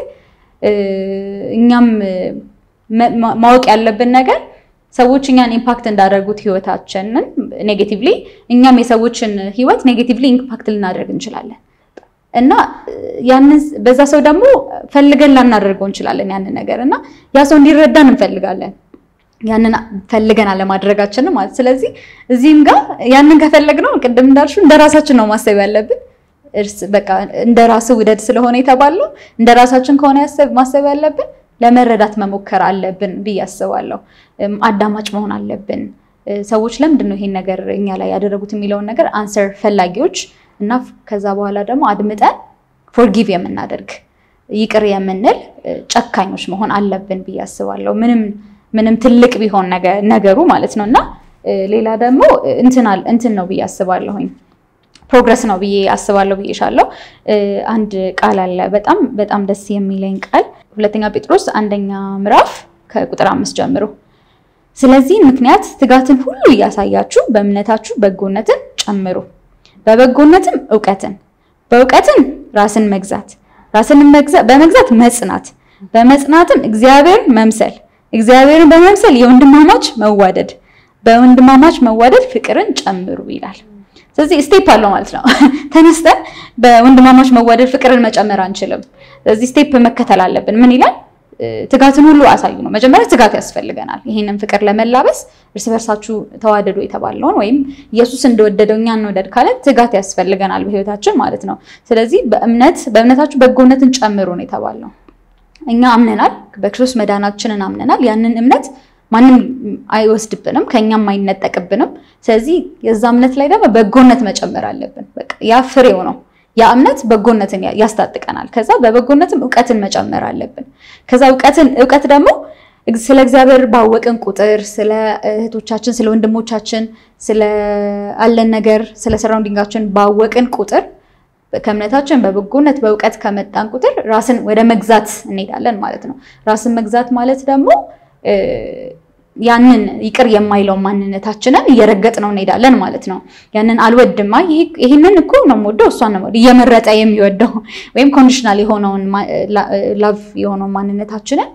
እኛም ማወቅ ያለብን ነገር ሰዎች እኛን ኢምፓክት እንዳደረጉት ህይወታችንን ኔጌቲቭሊ እኛም የሰዎችን ህይወት ኔጌቲቭሊ ኢምፓክት ልናደርግ እንችላለን እና ያንን በዛ ሰው ደግሞ ፈልገን ላናደርገው እንችላለን ያንን ነገር እና ያ ሰው እንዲረዳን እንፈልጋለን ያንን ፈልገን አለማድረጋችን ማለት ስለዚህ እዚህም ጋር ያንን ከፈለግነው ቅድም እንዳልሽው እንደራሳችን ነው ማሰብ ያለብን እርስ በቃ እንደራስ ውደድ ስለሆነ የተባለው እንደራሳችን ከሆነ ያሰብ ማሰብ ያለብን ለመረዳት መሞከር አለብን ብያስባለሁ አዳማጭ መሆን አለብን ሰዎች ለምንድን ነው ይሄን ነገር እኛ ላይ ያደረጉት የሚለው ነገር አንሰር ፈላጊዎች እና ከዛ በኋላ ደግሞ አድምጠን ፎርጊቭ የምናደርግ ይቅር የምንል ጨካኞች መሆን አለብን ብያስባለሁ ምንም ምንም ትልቅ ቢሆን ነገሩ ማለት ነውና ሌላ ደግሞ እንትናል እንትን ነው ብያስባለሁኝ ፕሮግረስ ነው ብዬ አስባለሁ ብዬሻለሁ አንድ ቃል አለ በጣም በጣም ደስ የሚለኝ ቃል ሁለተኛ ጴጥሮስ አንደኛ ምዕራፍ ከቁጥር አምስት ጀምሮ ስለዚህ ምክንያት ትጋትን ሁሉ ያሳያችሁ በእምነታችሁ በጎነትን ጨምሩ በበጎነትም ዕውቀትን በዕውቀትን ራስን መግዛት ራስን መግዛት በመግዛት መጽናት በመጽናትም እግዚአብሔር መምሰል እግዚአብሔርን በመምሰል የወንድማማች መዋደድ በወንድማማች መዋደድ ፍቅርን ጨምሩ ይላል ስለዚህ ስቴፕ አለው ማለት ነው ተነስተን በወንድማማች መዋደድ ፍቅርን መጨመር አንችልም ስለዚህ ስቴፕ መከተል አለብን ምን ይላል ትጋትን ሁሉ አሳዩ ነው መጀመሪያ ትጋት ያስፈልገናል ይሄንን ፍቅር ለመላበስ እርስ በርሳችሁ ተዋደዱ የተባለውን ወይም ኢየሱስ እንደወደደውኛ እንወደድ ካለ ትጋት ያስፈልገናል በህይወታችን ማለት ነው ስለዚህ በእምነት በእምነታችሁ በጎነትን ጨምሩ ነው የተባለው እኛ አምነናል በክርስቶስ መዳናችንን አምነናል ያንን እምነት ማንንም አይወስድብንም ከኛም አይነጠቅብንም ስለዚህ የዛ እምነት ላይ ደግሞ በጎነት መጨመር አለብን በቃ ያ ፍሬው ነው ያ እምነት በጎነትን ያስታጥቀናል ከዛ በበጎነትም ዕውቀትን መጨመር አለብን ከዛ ዕውቀትን ዕውቀት ደግሞ ስለ እግዚአብሔር ባወቅን ቁጥር ስለ እህቶቻችን ስለ ወንድሞቻችን ስለ አለን ነገር ስለ ሰራውንዲንጋችን ባወቅን ቁጥር ከእምነታችን በበጎነት በዕውቀት ከመጣን ቁጥር ራስን ወደ መግዛት እንሄዳለን ማለት ነው ራስን መግዛት ማለት ደግሞ ያንን ይቅር የማይለው ማንነታችንን እየረገጥነው እንሄዳለን ማለት ነው ያንን አልወድማ ይሄንን እኮ ነው ወደው እሷን ነው እየመረጠ የሚወደው ወይም ኮንዲሽናል የሆነውን ላቭ የሆነው ማንነታችንን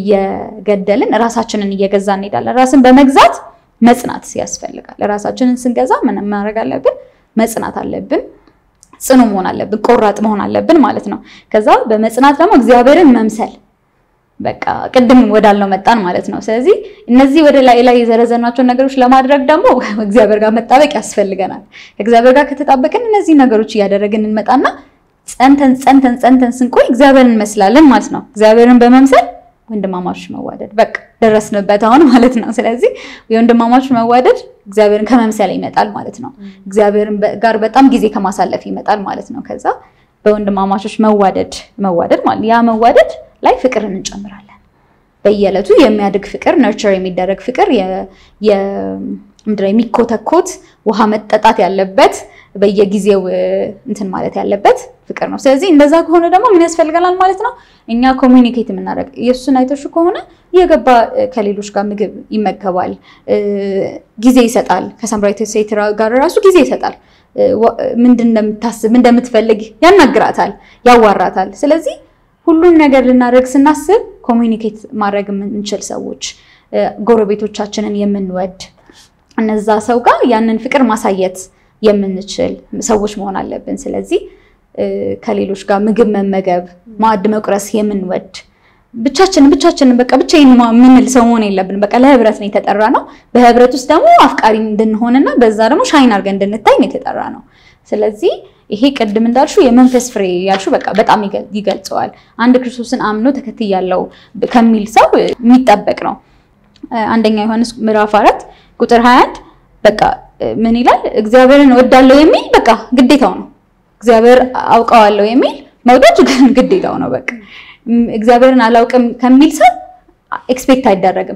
እየገደልን ራሳችንን እየገዛን እንሄዳለን ራስን በመግዛት መጽናት ያስፈልጋል ራሳችንን ስንገዛ ምን ማድረግ አለብን መጽናት አለብን ጽኑ መሆን አለብን ቆራጥ መሆን አለብን ማለት ነው ከዛ በመጽናት ደግሞ እግዚአብሔርን መምሰል በቃ ቅድም ወዳለው መጣን ማለት ነው ስለዚህ እነዚህ ወደ ላይ ላይ የዘረዘናቸው ነገሮች ለማድረግ ደግሞ እግዚአብሔር ጋር መጣበቅ ያስፈልገናል እግዚአብሔር ጋር ከተጣበቅን እነዚህ ነገሮች ያደረግን እንመጣና ጸንተን ጸንተን ጸንተን ስንቆይ እግዚአብሔርን መስላለን ማለት ነው እግዚአብሔርን በመምሰል ወንድማማች መዋደድ በቃ ደረስንበት አሁን ማለት ነው ስለዚህ የወንድማማች መዋደድ እግዚአብሔርን ከመምሰል ይመጣል ማለት ነው እግዚአብሔርን ጋር በጣም ጊዜ ከማሳለፍ ይመጣል ማለት ነው ከዛ በወንድማማቾች መዋደድ መዋደድ ማለት ያ መዋደድ ላይ ፍቅርን እንጨምራለን በየለቱ የሚያድግ ፍቅር ነርቸር የሚደረግ ፍቅር የ ምድር የሚኮተኮት ውሃ መጠጣት ያለበት በየጊዜው እንትን ማለት ያለበት ፍቅር ነው ስለዚህ እንደዛ ከሆነ ደግሞ ምን ያስፈልጋል ማለት ነው እኛ ኮሙኒኬት የምናደርግ ኢየሱስን አይተሽ ከሆነ የገባ ከሌሎች ጋር ምግብ ይመገባል ጊዜ ይሰጣል ከሳምራዊት ሴት ጋር ራሱ ጊዜ ይሰጣል ምንድን እንደምታስብ እንደምትፈልግ ያናግራታል ያዋራታል ስለዚህ ሁሉን ነገር ልናደርግ ስናስብ ኮሙኒኬት ማድረግ የምንችል ሰዎች ጎረቤቶቻችንን የምንወድ እነዛ ሰው ጋር ያንን ፍቅር ማሳየት የምንችል ሰዎች መሆን አለብን ስለዚህ ከሌሎች ጋር ምግብ መመገብ ማዕድ መቁረስ የምንወድ ብቻችን ብቻችን በቃ ብቻዬን ምንል ሰው ሆነ የለብን በቃ ለህብረት ነው የተጠራ ነው በህብረት ውስጥ ደግሞ አፍቃሪ እንድንሆንና በዛ ደግሞ ሻይን አድርገን እንድንታይ ነው የተጠራ ነው ስለዚህ ይሄ ቅድም እንዳልሽው የመንፈስ ፍሬ ያልሽው በቃ በጣም ይገልጸዋል አንድ ክርስቶስን አምኖ ተከትያለው ከሚል ሰው የሚጠበቅ ነው አንደኛ ዮሐንስ ምዕራፍ አራት ቁጥር ሃያ አንድ በቃ ምን ይላል እግዚአብሔርን ወዳለው የሚል በቃ ግዴታው ነው እግዚአብሔር አውቀዋለሁ የሚል መውደድ ግዴታው ነው በቃ እግዚአብሔርን አላውቅም ከሚል ሰው ኤክስፔክት አይደረግም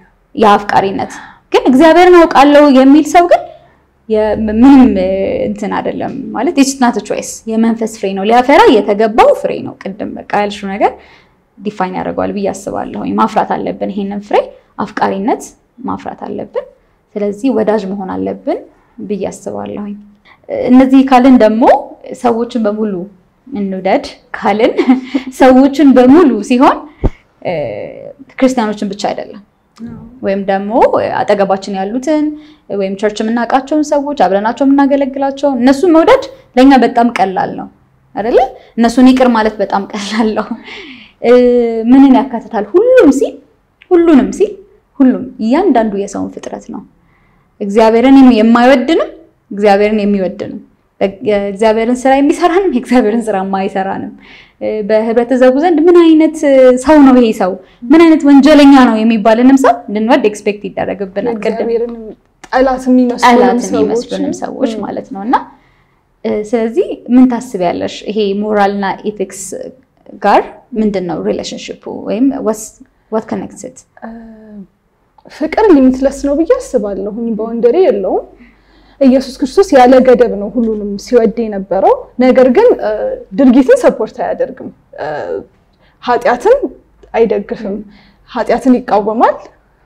ያፍቃሪነት ግን እግዚአብሔርን አውቃለሁ የሚል ሰው ግን ምንም እንትን አይደለም ማለት it's not a choice የመንፈስ ፍሬ ነው ሊያፈራ የተገባው ፍሬ ነው ቅድም በቃ ያልሽው ነገር ዲፋይን ያደርጋል ብዬ አስባለሁ ማፍራት አለብን ይሄንን ፍሬ አፍቃሪነት ማፍራት አለብን ስለዚህ ወዳጅ መሆን አለብን ብዬ አስባለሁ እነዚህ ካልን ደግሞ ሰዎችን በሙሉ እንውደድ ካልን ሰዎችን በሙሉ ሲሆን ክርስቲያኖችን ብቻ አይደለም ወይም ደግሞ አጠገባችን ያሉትን ወይም ቸርች የምናውቃቸውን ሰዎች አብረናቸው የምናገለግላቸው እነሱን መውደድ ለኛ በጣም ቀላል ነው አይደለ እነሱን ይቅር ማለት በጣም ቀላል ነው ምንን ያካትታል ሁሉም ሲል ሁሉንም ሲል ሁሉም እያንዳንዱ የሰውን ፍጥረት ነው እግዚአብሔርን የማይወድንም እግዚአብሔርን የሚወድንም እግዚአብሔርን ስራ የሚሰራንም እግዚአብሔርን ስራ የማይሰራንም በህብረተሰቡ ዘንድ ምን አይነት ሰው ነው ይሄ ሰው ምን አይነት ወንጀለኛ ነው የሚባልንም ሰው እንድንወድ ኤክስፔክት ይደረግብናል እግዚአብሔርን ጠላት የሚመስሉንም ሰዎች ማለት ነውና ስለዚህ ምን ታስቢያለሽ ይሄ ሞራልና ኤቲክስ ጋር ምንድነው ሪሌሽንሺፑ ወይም what connects it ፍቅር ሊሚትለስ ነው ብዬ አስባለሁ ባውንደሪ የለውም ኢየሱስ ክርስቶስ ያለ ገደብ ነው ሁሉንም ሲወድ የነበረው ነገር ግን ድርጊትን ሰፖርት አያደርግም ኃጢያትን አይደግፍም ኃጢያትን ይቃወማል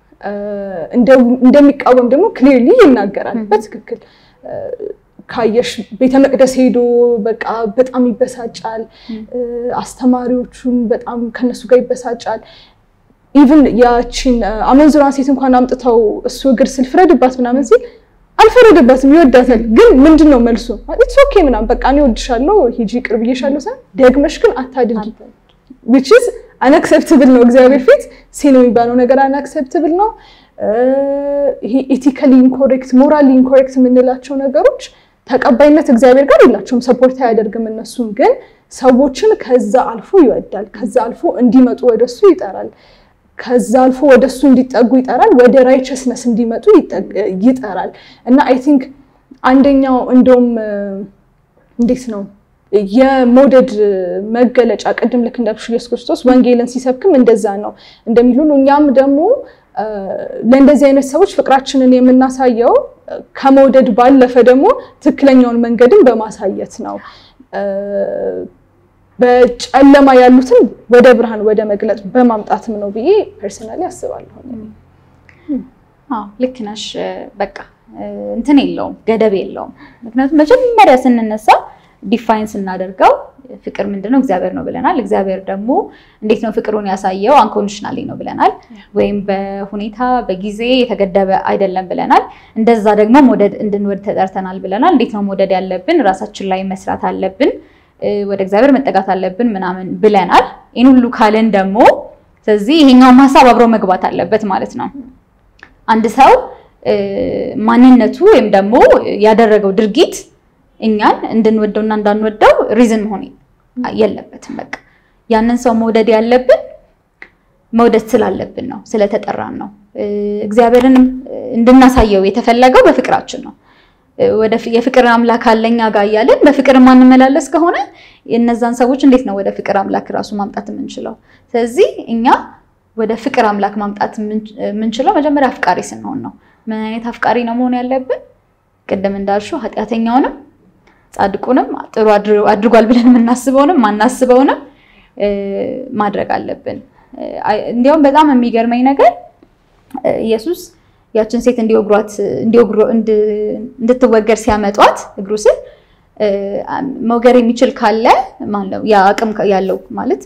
እንደሚቃወም ደግሞ ክሊርሊ ይናገራል በትክክል ካየሽ ቤተ መቅደስ ሄዶ በቃ በጣም ይበሳጫል አስተማሪዎቹን በጣም ከነሱ ጋር ይበሳጫል ኢቭን ያቺን አመንዝራን ሴት እንኳን አምጥተው እሱ እግር ስል ፍረድባት ምናምን ሲል አልፈረደባትም ይወዳታል ግን ምንድነው መልሱ it's okay ምናምን በቃ እኔ ወድሻለሁ ሂጂ ቅርብዬሻለሁ ሰ ደግመሽ ግን አታድርጊ which is unacceptable ነው እግዚአብሔር ፊት ሲል የሚባለው ነገር unacceptable ነው ይሄ ethically incorrect morally incorrect የምንላቸው ነገሮች ተቀባይነት እግዚአብሔር ጋር የላቸውም ሰፖርት ያደርግም እነሱን ግን ሰዎችን ከዛ አልፎ ይወዳል ከዛ አልፎ እንዲመጡ ወደሱ ይጠራል ከዛ አልፎ ወደሱ እንዲጠጉ ይጠራል ወደ righteousness እንዲመጡ ይጠራል እና I think አንደኛው እንደውም እንዴት ነው የሞደድ መገለጫ ቀደም ለክ እንዳልኩሽ ኢየሱስ ክርስቶስ ወንጌልን ሲሰብክም እንደዛ ነው እንደሚሉን እኛም ደግሞ ለእንደዚህ አይነት ሰዎች ፍቅራችንን የምናሳየው ከመውደድ ባለፈ ደግሞ ትክክለኛውን መንገድን በማሳየት ነው በጨለማ ያሉትን ወደ ብርሃን ወደ መግለጽ በማምጣትም ነው ብዬ ፐርሰናሊ አስባለሁ አዎ ልክ ነሽ በቃ እንትን የለውም ገደብ የለውም ምክንያቱም መጀመሪያ ስንነሳ ዲፋይን ስናደርገው ፍቅር ምንድነው እግዚአብሔር ነው ብለናል እግዚአብሔር ደግሞ እንዴት ነው ፍቅሩን ያሳየው አንኮንዲሽናሊ ነው ብለናል ወይም በሁኔታ በጊዜ የተገደበ አይደለም ብለናል እንደዛ ደግሞ ሞደድ እንድንወድ ተጠርተናል ብለናል እንዴት ነው ሞደድ ያለብን ራሳችን ላይ መስራት አለብን ወደ እግዚአብሔር መጠጋት አለብን ምናምን ብለናል ይሄን ሁሉ ካለን ደግሞ ስለዚህ ይሄኛው ሐሳብ አብሮ መግባት አለበት ማለት ነው አንድ ሰው ማንነቱ ወይም ደግሞ ያደረገው ድርጊት እኛን እንድንወደውና እንዳንወደው ሪዝን መሆን የለበትም በቃ ያንን ሰው መውደድ ያለብን መውደድ ስላለብን ነው ስለተጠራን ነው እግዚአብሔርን እንድናሳየው የተፈለገው በፍቅራችን ነው ወደ የፍቅር አምላክ አለኛ ጋር ያለን በፍቅር ማን መላለስ ከሆነ እነዛን ሰዎች እንዴት ነው ወደ ፍቅር አምላክ ራሱ ማምጣት የምንችለው ስለዚህ እኛ ወደ ፍቅር አምላክ ማምጣት የምንችለው መጀመሪያ አፍቃሪ ስንሆን ነው ምን አይነት አፍቃሪ ነው መሆን ያለብን ቀደም እንዳልሽው ኃጢያተኛውንም ጻድቁንም ጥሩ አድርጓል ብለን የምናስበውንም ማናስበውንም ማድረግ አለብን እንዲያውም በጣም የሚገርመኝ ነገር ኢየሱስ ያችን ሴት እንዲወግሯት እንዲወግሩ እንድትወገር ሲያመጧት እግሩ ስር መውገር የሚችል ካለ ማለት ያ አቅም ያለው ማለት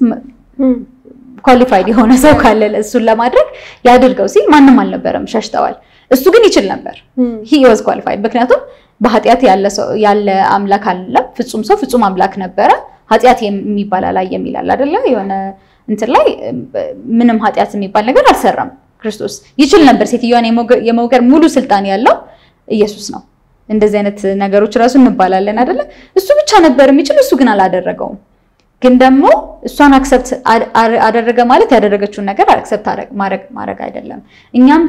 ኳሊፋይድ የሆነ ሰው ካለ እሱን ለማድረግ ያድርገው ሲል ማንንም አልነበረም ሸሽተዋል እሱ ግን ይችል ነበር he was qualified ምክንያቱም በኃጢያት ያለ ሰው ያለ አምላክ አለ ፍጹም ሰው ፍጹም አምላክ ነበር ኃጢያት የሚባል አላየም ይላል አይደለ የሆነ እንት ላይ ምንም ኃጢያት የሚባል ነገር አልሰራም ክርስቶስ ይችል ነበር ሴትዮዋን የመውገር ሙሉ ስልጣን ያለው ኢየሱስ ነው እንደዚህ አይነት ነገሮች ራሱ እንባላለን አይደለ እሱ ብቻ ነበር የሚችል እሱ ግን አላደረገውም ግን ደግሞ እሷን አክሰፕት አደረገ ማለት ያደረገችውን ነገር አክሰፕት ማድረግ ማድረግ አይደለም እኛም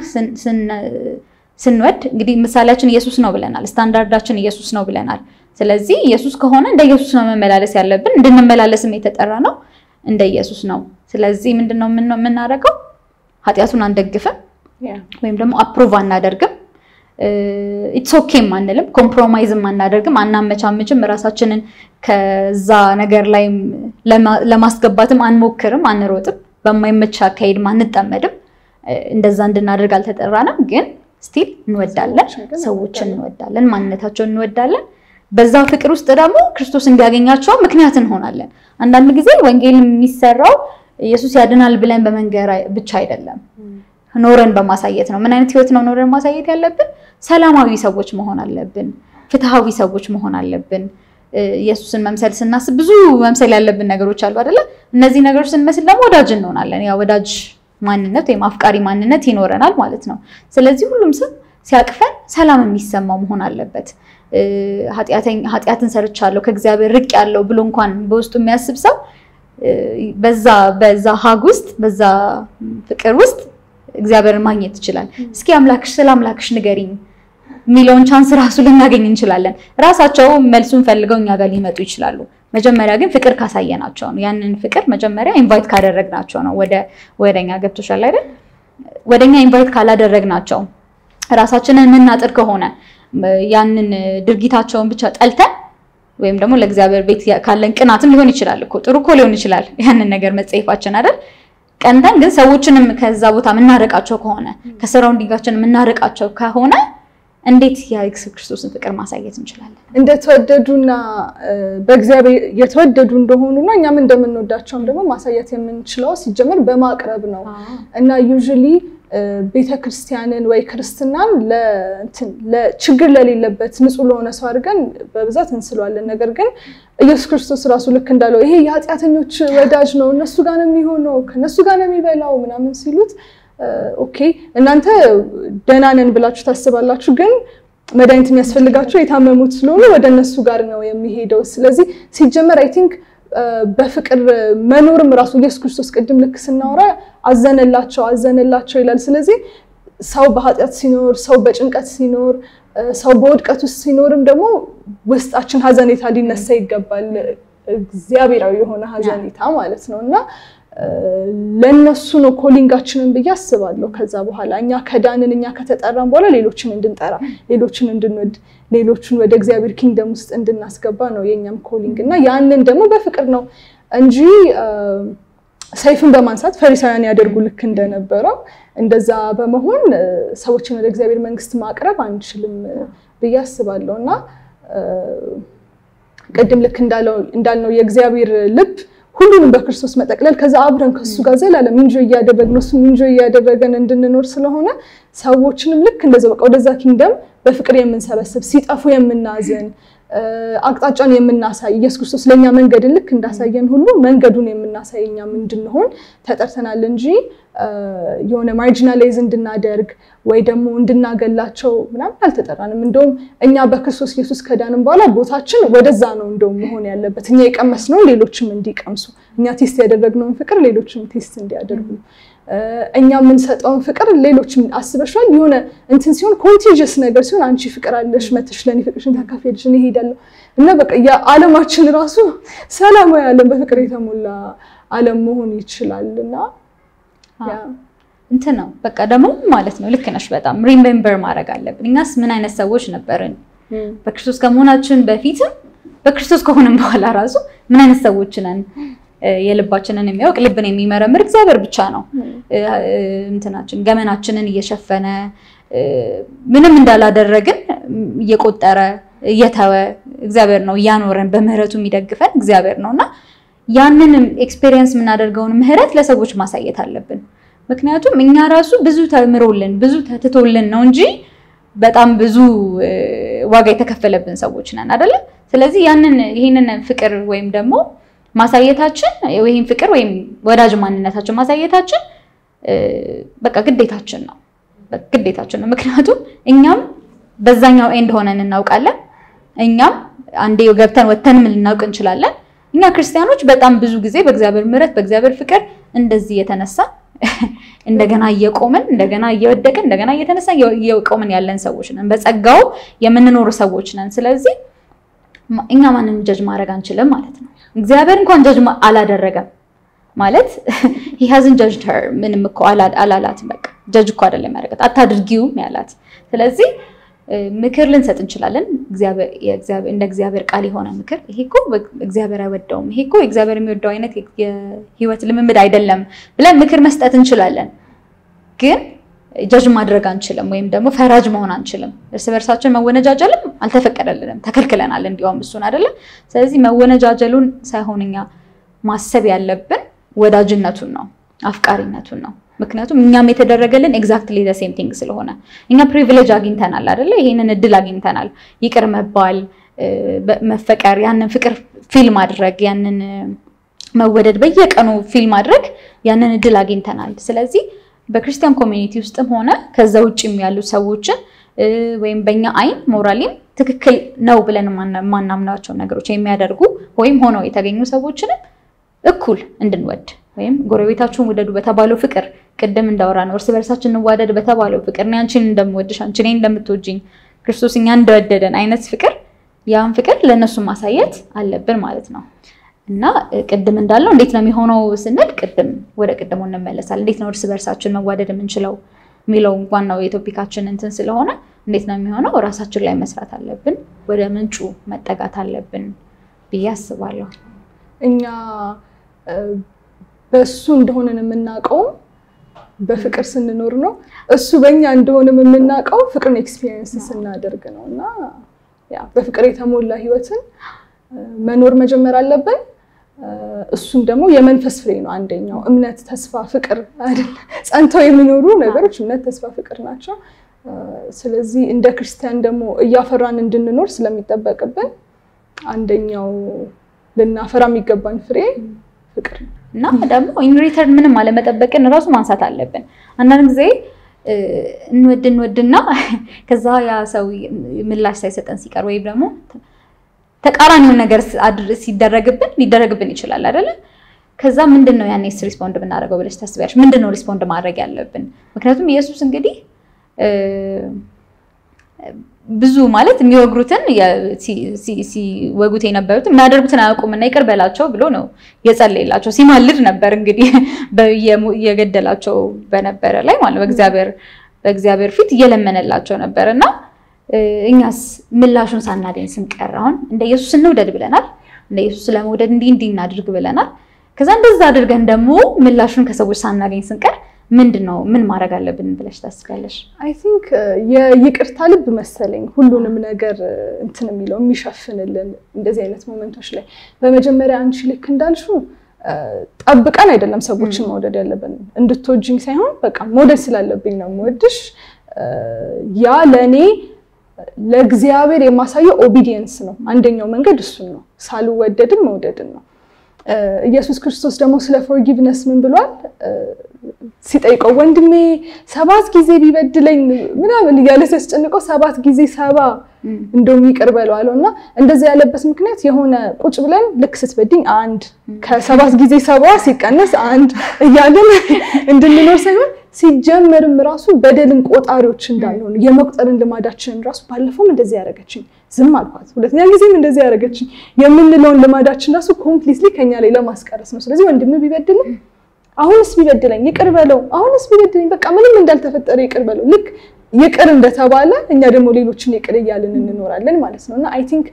ስንወድ እንግዲህ ምሳሌያችን ኢየሱስ ነው ብለናል ስታንዳርዳችን ኢየሱስ ነው ብለናል ስለዚህ ኢየሱስ ከሆነ እንደ ኢየሱስ ነው መመላለስ ያለብን እንድንመላለስም የተጠራ ነው እንደ ኢየሱስ ነው ስለዚህ ምንድነው ምን እናደርገው ኃጢያቱን አንደግፈም ወይም ደግሞ አፕሩቭ አናደርግም it's okay ማንልም ኮምፕሮማይዝ ማናደርግም አናመቻመችም ራሳችንን ከዛ ነገር ላይ ለማስገባትም አንሞክርም አንሮጥም በማይመቻ አካሄድ ማንጠመድም እንደዛ እንድናደርግ አልተጠራንም ግን ስቲል እንወዳለን ሰዎችን እንወዳለን ማንነታቸውን እንወዳለን በዛ ፍቅር ውስጥ ደግሞ ክርስቶስ እንዲያገኛቸው ምክንያት እንሆናለን አንዳንድ ጊዜ ወንጌል የሚሰራው ኢየሱስ ያድናል ብለን በመንገር ብቻ አይደለም ኖረን በማሳየት ነው ምን አይነት ህይወት ነው ኖረን ማሳየት ያለብን ሰላማዊ ሰዎች መሆን አለብን ፍትሃዊ ሰዎች መሆን አለብን ኢየሱስን መምሰል ስናስብ ብዙ መምሰል ያለብን ነገሮች አሉ አይደለ እነዚህ ነገሮች ስንመስል ደግሞ ወዳጅ እንሆናለን ያ ወዳጅ ማንነት ወይ ማፍቃሪ ማንነት ይኖረናል ማለት ነው ስለዚህ ሁሉም ሰው ሲያቅፈን ሰላም የሚሰማው መሆን አለበት ኃጢያተኛ ኃጢያትን ሰርቻለሁ ከእግዚአብሔር ርቅ ያለው ብሎ እንኳን በውስጡ የሚያስብ ሰው በዛ በዛ ሀግ ውስጥ በዛ ፍቅር ውስጥ እግዚአብሔርን ማግኘት ይችላል እስኪ አምላክሽ ሰላም አምላክሽ ንገሪኝ ሚሊዮን ቻንስ ራሱ ልናገኝ እንችላለን ራሳቸው መልሱን ፈልገው እኛ ጋር ሊመጡ ይችላሉ መጀመሪያ ግን ፍቅር ካሳየናቸው ነው ያንን ፍቅር መጀመሪያ ኢንቫይት ካደረግናቸው ነው ወደ ወደኛ ገብቶሻል አይደል ወደኛ ኢንቫይት ካላደረግናቸው ራሳችንን ምናጥር ከሆነ ያንን ድርጊታቸውን ብቻ ጠልተን ወይም ደግሞ ለእግዚአብሔር ቤት ካለን ቅናትም ሊሆን ይችላል እኮ ጥሩ እኮ ሊሆን ይችላል ያንን ነገር መጽይፋችን አይደል ቀንተን ግን ሰዎችንም ከዛ ቦታ ምናረቃቸው ከሆነ ከሰራውንዲንጋችን ምናረቃቸው ከሆነ እንዴት የኢየሱስ ክርስቶስን ፍቅር ማሳየት እንችላለን እንደተወደዱና በእግዚአብሔር የተወደዱ እንደሆኑና እኛም እንደምንወዳቸውም ደግሞ ማሳየት የምንችለው ሲጀመር በማቅረብ ነው እና ዩዥሊ ቤተክርስቲያንን ወይ ክርስትናን ለእንትን ለችግር ለሌለበት ንጹህ ለሆነ ሰው አድርገን በብዛት እንስለዋለን ነገር ግን ኢየሱስ ክርስቶስ ራሱ ልክ እንዳለው ይሄ የኃጢአተኞች ወዳጅ ነው እነሱ ጋር ነው የሚሆነው ከነሱ ጋር ነው የሚበላው ምናምን ሲሉት ኦኬ እናንተ ደህና ነን ብላችሁ ታስባላችሁ ግን መድኃኒት የሚያስፈልጋቸው የታመሙት ስለሆነ ወደነሱ ጋር ነው የሚሄደው ስለዚህ ሲጀመር አይ ቲንክ በፍቅር መኖርም ራሱ ኢየሱስ ክርስቶስ ቀድም ልክ ስናወራ አዘነላቸው አዘነላቸው ይላል ስለዚህ ሰው በኃጢአት ሲኖር ሰው በጭንቀት ሲኖር ሰው በውድቀት ውስጥ ሲኖርም ደግሞ ውስጣችን ሀዘኔታ ሊነሳ ይገባል እግዚአብሔራዊ የሆነ ሀዘኔታ ማለት ነውና ለነሱ ነው ኮሊንጋችንን በያስባለሁ ከዛ በኋላ እኛ ከዳንን እኛ ከተጠራን በኋላ ሌሎችን እንድንጠራ ሌሎችን እንድንወድ ሌሎችን ወደ እግዚአብሔር ኪንግደም ውስጥ እንድናስገባ ነው የኛም ኮሊንግ እና ያንን ደግሞ በፍቅር ነው እንጂ ሰይፍን በማንሳት ፈሪሳውያን ያደርጉ ልክ እንደነበረው እንደዛ በመሆን ሰዎችን ወደ እግዚአብሔር መንግስት ማቅረብ አንችልም በያስባለሁና ቀድም ልክ እንዳለው እንዳልነው የእግዚአብሔር ልብ ሁሉንም በክርስቶስ መጠቅለል ከዛ አብረን ከሱ ጋር ዘላለም ኢንጆይ ያደረግነው እሱ ኢንጆይ ያደረገን እንድንኖር ስለሆነ ሰዎችንም ልክ እንደዛ በቃ ወደዛ ኪንግደም በፍቅር የምንሰበስብ ሲጣፉ የምናዘን አቅጣጫን የምናሳይ ኢየሱስ ክርስቶስ ለኛ መንገድን ልክ እንዳሳየን ሁሉ መንገዱን የምናሳየኛ ምንድነው ተጠርተናል እንጂ የሆነ ማርጂናላይዝ እንድናደርግ ወይ ደግሞ እንድናገላቸው ምናምን አልተጠራንም እንደውም እኛ በክርስቶስ ኢየሱስ ከዳንም በኋላ ቦታችን ወደዛ ነው እንደውም መሆን ያለበት እኛ የቀመስነው ሌሎችም እንዲቀምሱ እኛ ቴስት ያደረግነውን ፍቅር ሌሎችም ቴስት እንዲያደርጉ እኛ ምን ሰጠውን ፍቅር ሌሎችም አስበሻል የሆነ እንትን ሲሆን ኮንቲጂየስ ነገር ሲሆን አንቺ ፍቅር አለሽ መተሽ ለኔ ፍቅርሽን ተካፈለሽ እኔ ሄዳለሁ እና በቃ ያ ዓለማችን ራሱ ሰላማዊ ዓለም በፍቅር የተሞላ ዓለም መሆን ይችላልና ያ እንትን ነው በቃ ደግሞ ማለት ነው ልክ ነሽ በጣም ሪሜምበር ማድረግ አለብን እኛስ ምን አይነት ሰዎች ነበርን በክርስቶስ ከመሆናችን በፊትም በክርስቶስ ከሆነም በኋላ ራሱ ምን አይነት ሰዎች ነን የልባችንን የሚያውቅ ልብን የሚመረምር እግዚአብሔር ብቻ ነው እንትናችን ገመናችንን እየሸፈነ ምንም እንዳላደረግን እየቆጠረ እየተወ እግዚአብሔር ነው ያኖረን በምህረቱ የሚደግፈን እግዚአብሔር ነውና ያንን ኤክስፒሪየንስ ምናደርገውን ምህረት ለሰዎች ማሳየት አለብን ምክንያቱም እኛ ራሱ ብዙ ተምሮልን ብዙ ተትቶልን ነው እንጂ በጣም ብዙ ዋጋ የተከፈለብን ሰዎች ነን አይደል ስለዚህ ያንን ይሄንን ፍቅር ወይም ደግሞ ማሳየታችን ወይም ፍቅር ወይም ወዳጅ ማንነታችን ማሳየታችን በቃ ግዴታችን ነው ግዴታችን ነው ምክንያቱም እኛም በዛኛው ኤንድ ሆነን እናውቃለን እኛም አንዴ ገብተን ወተን ምን ልናውቅ እንችላለን እኛ ክርስቲያኖች በጣም ብዙ ጊዜ በእግዚአብሔር ምሕረት በእግዚአብሔር ፍቅር እንደዚህ የተነሳ እንደገና እየቆመን እንደገና እየወደቀን እንደገና እየተነሳ እየቆመን ያለን ሰዎች ነን በጸጋው የምንኖር ሰዎች ነን ስለዚህ እኛ ማንንም ጀጅ ማድረግ አንችልም ማለት ነው እግዚአብሔር እንኳን ጀጅ አላደረገም ማለት he hasn't judged her ምንም እኮ አላላት በቃ ጀጅ እኮ አይደለም ያደረጋት አታድርጊው ያላት ስለዚህ ምክር ልንሰጥ እንችላለን እግዚአብሔር የእግዚአብሔር እንደ እግዚአብሔር ቃል የሆነ ምክር ይሄ እኮ እግዚአብሔር አይወደውም ይሄ እኮ እግዚአብሔር የሚወደው አይነት የህይወት ልምምድ አይደለም ብለን ምክር መስጠት እንችላለን ግን ጀጅ ማድረግ አንችልም ወይም ደግሞ ፈራጅ መሆን አንችልም እርስ በርሳችን መወነጃጀልም አልተፈቀደልንም ተከልክለናል እንዲያውም እሱን አይደለ ስለዚህ መወነጃጀሉን ሳይሆንኛ ማሰብ ያለብን ወዳጅነቱን ነው አፍቃሪነቱን ነው ምክንያቱም እኛም የተደረገልን ኤግዛክትሊ ዘ ሴም ቲንግ ስለሆነ እኛ ፕሪቪሌጅ አግኝተናል አይደለ ይሄንን እድል አግኝተናል ይቅር መባል መፈቀር ያንን ፍቅር ፊል ማድረግ ያንን መወደድ በየቀኑ ፊል ማድረግ ያንን እድል አግኝተናል ስለዚህ በክርስቲያን ኮሚኒቲ ውስጥም ሆነ ከዛ ውጭም ያሉ ሰዎችን ወይም በእኛ አይን ሞራሊም ትክክል ነው ብለን ማናምናቸው ነገሮች የሚያደርጉ ወይም ሆነው የተገኙ ሰዎችን እኩል እንድንወድ ወይም ጎረቤታችሁን ወደዱ በተባለው ፍቅር ቅድም እንዳወራነው እርስ በርሳችን እንዋደድ በተባለው ፍቅር ነው አንቺን እንደምወድሽ አንቺ ነኝ እንደምትወጂኝ ክርስቶስ እኛን እንደወደደን አይነት ፍቅር ያን ፍቅር ለነሱ ማሳየት አለብን ማለት ነው እና ቅድም እንዳለው እንዴት ነው የሚሆነው ስንል ቅድም ወደ ቅድሙ እንመለሳለን እንዴት ነው እርስ በርሳችን መዋደድ የምንችለው ሚለው ዋናው የቶፒካችን እንትን ስለሆነ እንዴት ነው የሚሆነው ራሳችን ላይ መስራት አለብን ወደ ምንጩ መጠጋት አለብን ብዬ አስባለሁ እኛ በሱ እንደሆነን የምናቀው በፍቅር ስንኖር ነው እሱ በእኛ እንደሆነም የምናቀው ፍቅርን ኤክስፒሪየንስ ስናደርግ ነውና ያ በፍቅር የተሞላ ህይወትን መኖር መጀመር አለብን እሱም ደግሞ የመንፈስ ፍሬ ነው አንደኛው እምነት ተስፋ ፍቅር አይደል ጸንተው የሚኖሩ ነገሮች እምነት ተስፋ ፍቅር ናቸው ስለዚህ እንደ ክርስቲያን ደግሞ እያፈራን እንድንኖር ስለሚጠበቅብን አንደኛው ለናፈራ የሚገባን ፍሬ ፍቅር እና ደግሞ ኢን ሪተርን ምንም አለ መጠበቅን ራሱ ማንሳት አለብን አንዳንድ ጊዜ እንወድ እንወድና ከዛ ያ ሰው ምላሽ ሳይሰጠን ሲቀር ወይ ደግሞ ተቃራኒው ነገር አድርስ ሲደረግብን ሊደረግብን ይችላል አይደል ከዛ ምንድነው ያኔስ ሪስፖንድ ብናደርገው ብለሽ ታስቢያለሽ ምንድነው ሪስፖንድ ማድረግ ያለብን ምክንያቱም ኢየሱስ እንግዲህ ብዙ ማለት የሚወግሩትን ሲ ሲ ወጉት የነበሩት የሚያደርጉትን አያውቁምና ይቅር በላቸው ብሎ ነው የጸለየላቸው ሲማልድ ነበር እንግዲህ በየገደላቸው በነበረ ላይ ማለት በእግዚአብሔር በእግዚአብሔር ፊት እየለመነላቸው ነበርና እኛስ ምላሹን ሳናገኝ ስንቀር አሁን እንደ ኢየሱስ እንውደድ ብለናል እንደ ኢየሱስ ለመውደድ እንዲ እንዲ እናድርግ ብለናል ከዛ እንደዛ አድርገን ደግሞ ምላሹን ከሰዎች ሳናገኝ ስንቀር ምንድነው ምን ማድረግ አለብን ብለሽ ታስቢያለሽ አይ ቲንክ የይቅርታ ልብ መሰለኝ ሁሉንም ነገር እንትን የሚለው የሚሸፍንልን እንደዚህ አይነት ሞመንቶች ላይ በመጀመሪያ አንቺ ልክ እንዳልሹ ጠብቀን አይደለም ሰዎችን መውደድ ያለብን እንድትወጂኝ ሳይሆን በቃ መውደድ ስላለብኝ ነው መወድሽ ያ ለኔ ለእግዚአብሔር የማሳየው ኦቢዲየንስ ነው አንደኛው መንገድ እሱ ነው ሳልወደድም መውደድን ነው ኢየሱስ ክርስቶስ ደግሞ ስለ ፎርጊቭነስ ምን ብሏል ሲጠይቀው ወንድሜ ሰባት ጊዜ ቢበድለኝ ምናምን ይያለ ሲያስጨንቀው ሰባት ጊዜ ሰባ እንደውም ይቅር በለው አለውና እንደዚህ ያለበት ምክንያት የሆነ ቁጭ ብለን ልክ ስትበድኝ አንድ ከሰባት ጊዜ ሰባ ሲቀነስ አንድ ይያለን እንድንኖር ሳይሆን ሲጀመርም ራሱ በደልን ቆጣሪዎች እንዳልሆነ የመቁጠርን ልማዳችንን ራሱ ባለፈውም እንደዚህ ያረጋችኝ ዝም አልኳት ሁለተኛ ጊዜም እንደዚህ ያረጋችኝ የምንለውን ልማዳችን ራሱ ኮምፕሊትሊ ከኛ ላይ ለማስቀረስ ነው ስለዚህ ወንድም ቢበድልኝ አሁንስ ቢበድለኝ ይቅር በለው አሁንስ ቢበድለኝ በቃ ምንም እንዳልተፈጠረ ይቅር በለው ልክ ይቅር እንደተባለ እኛ ደግሞ ሌሎችን ይቅር ይያልን እንኖራለን ማለት ነውና አይ ቲንክ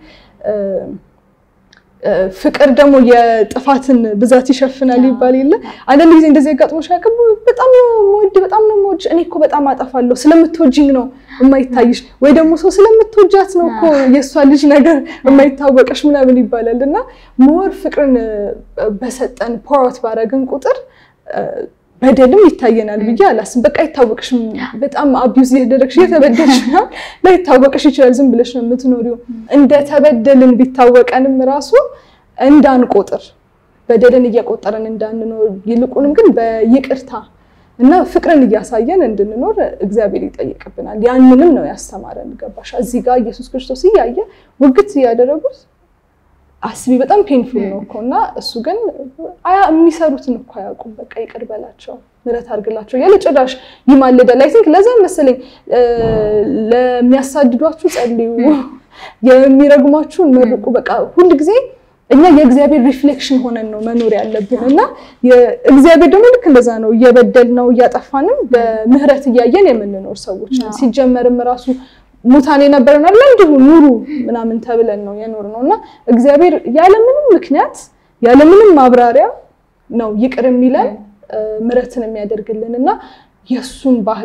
ፍቅር ደግሞ የጥፋትን ብዛት ይሸፍናል ይባል ይለ አንዳንድ ጊዜ እንደዚህ ያጋጥሞሽ ያቀቡ በጣም ነው ሞድ በጣም ነው ሞድ እኔ እኮ በጣም አጠፋለሁ ስለምትወጂኝ ነው የማይታይሽ ወይ ደግሞ ሰው ስለምትወጃት ነው እኮ የሷ ልጅ ነገር የማይታወቀሽ ምናምን ይባላልና ሞር ፍቅርን በሰጠን ፖርት ባረግን ቁጥር በደልም ይታየናል ብዬ አላስብ በቃ ይታወቅሽም በጣም አቢዩዝ እየተደረግሽ እየተበደልሽ ነው ላይ ይታወቅሽ ይችላል ዝም ብለሽ ነው የምትኖሪው እንደ ተበደልን ቢታወቀንም ራሱ እንዳንቆጥር በደልን እየቆጠረን እንዳንኖር ይልቁንም ግን በይቅርታ እና ፍቅርን እያሳየን እንድንኖር እግዚአብሔር ይጠይቅብናል ያንንም ነው ያስተማረን ገባሽ እዚህ ጋር ኢየሱስ ክርስቶስ ይያየ ውግት ያደረጉት አስቢ በጣም ፔንፉል ነው እኮና እሱ ግን አያ የሚሰሩትን እኮ ያውቁም በቃ ይቅር በላቸው ምረት አርግላቸው ያለ ጭራሽ ይማልዳል አይ ቲንክ ለዛ መሰለኝ ለሚያሳድዷችሁ ጸልዩ የሚረግማችሁን መርቁ በቃ ሁሉ ጊዜ እኛ የእግዚአብሔር ሪፍሌክሽን ሆነን ነው መኖር ያለብንና የእግዚአብሔር ደግሞ ልክ እንደዛ ነው እየበደልነው እያጠፋንም በምህረት እያየን የምንኖር ሰዎች ነን ሲጀመርም ራሱ ሙታኔ ነበርና ለእንዲሁ ኑሩ ምናምን ተብለን ነው የኖርነውና እግዚአብሔር ያለ ምንም ምክንያት ያለ ምንም ማብራሪያ ነው ይቅር የሚለን ምረትን የሚያደርግልንና የሱን ባህሪ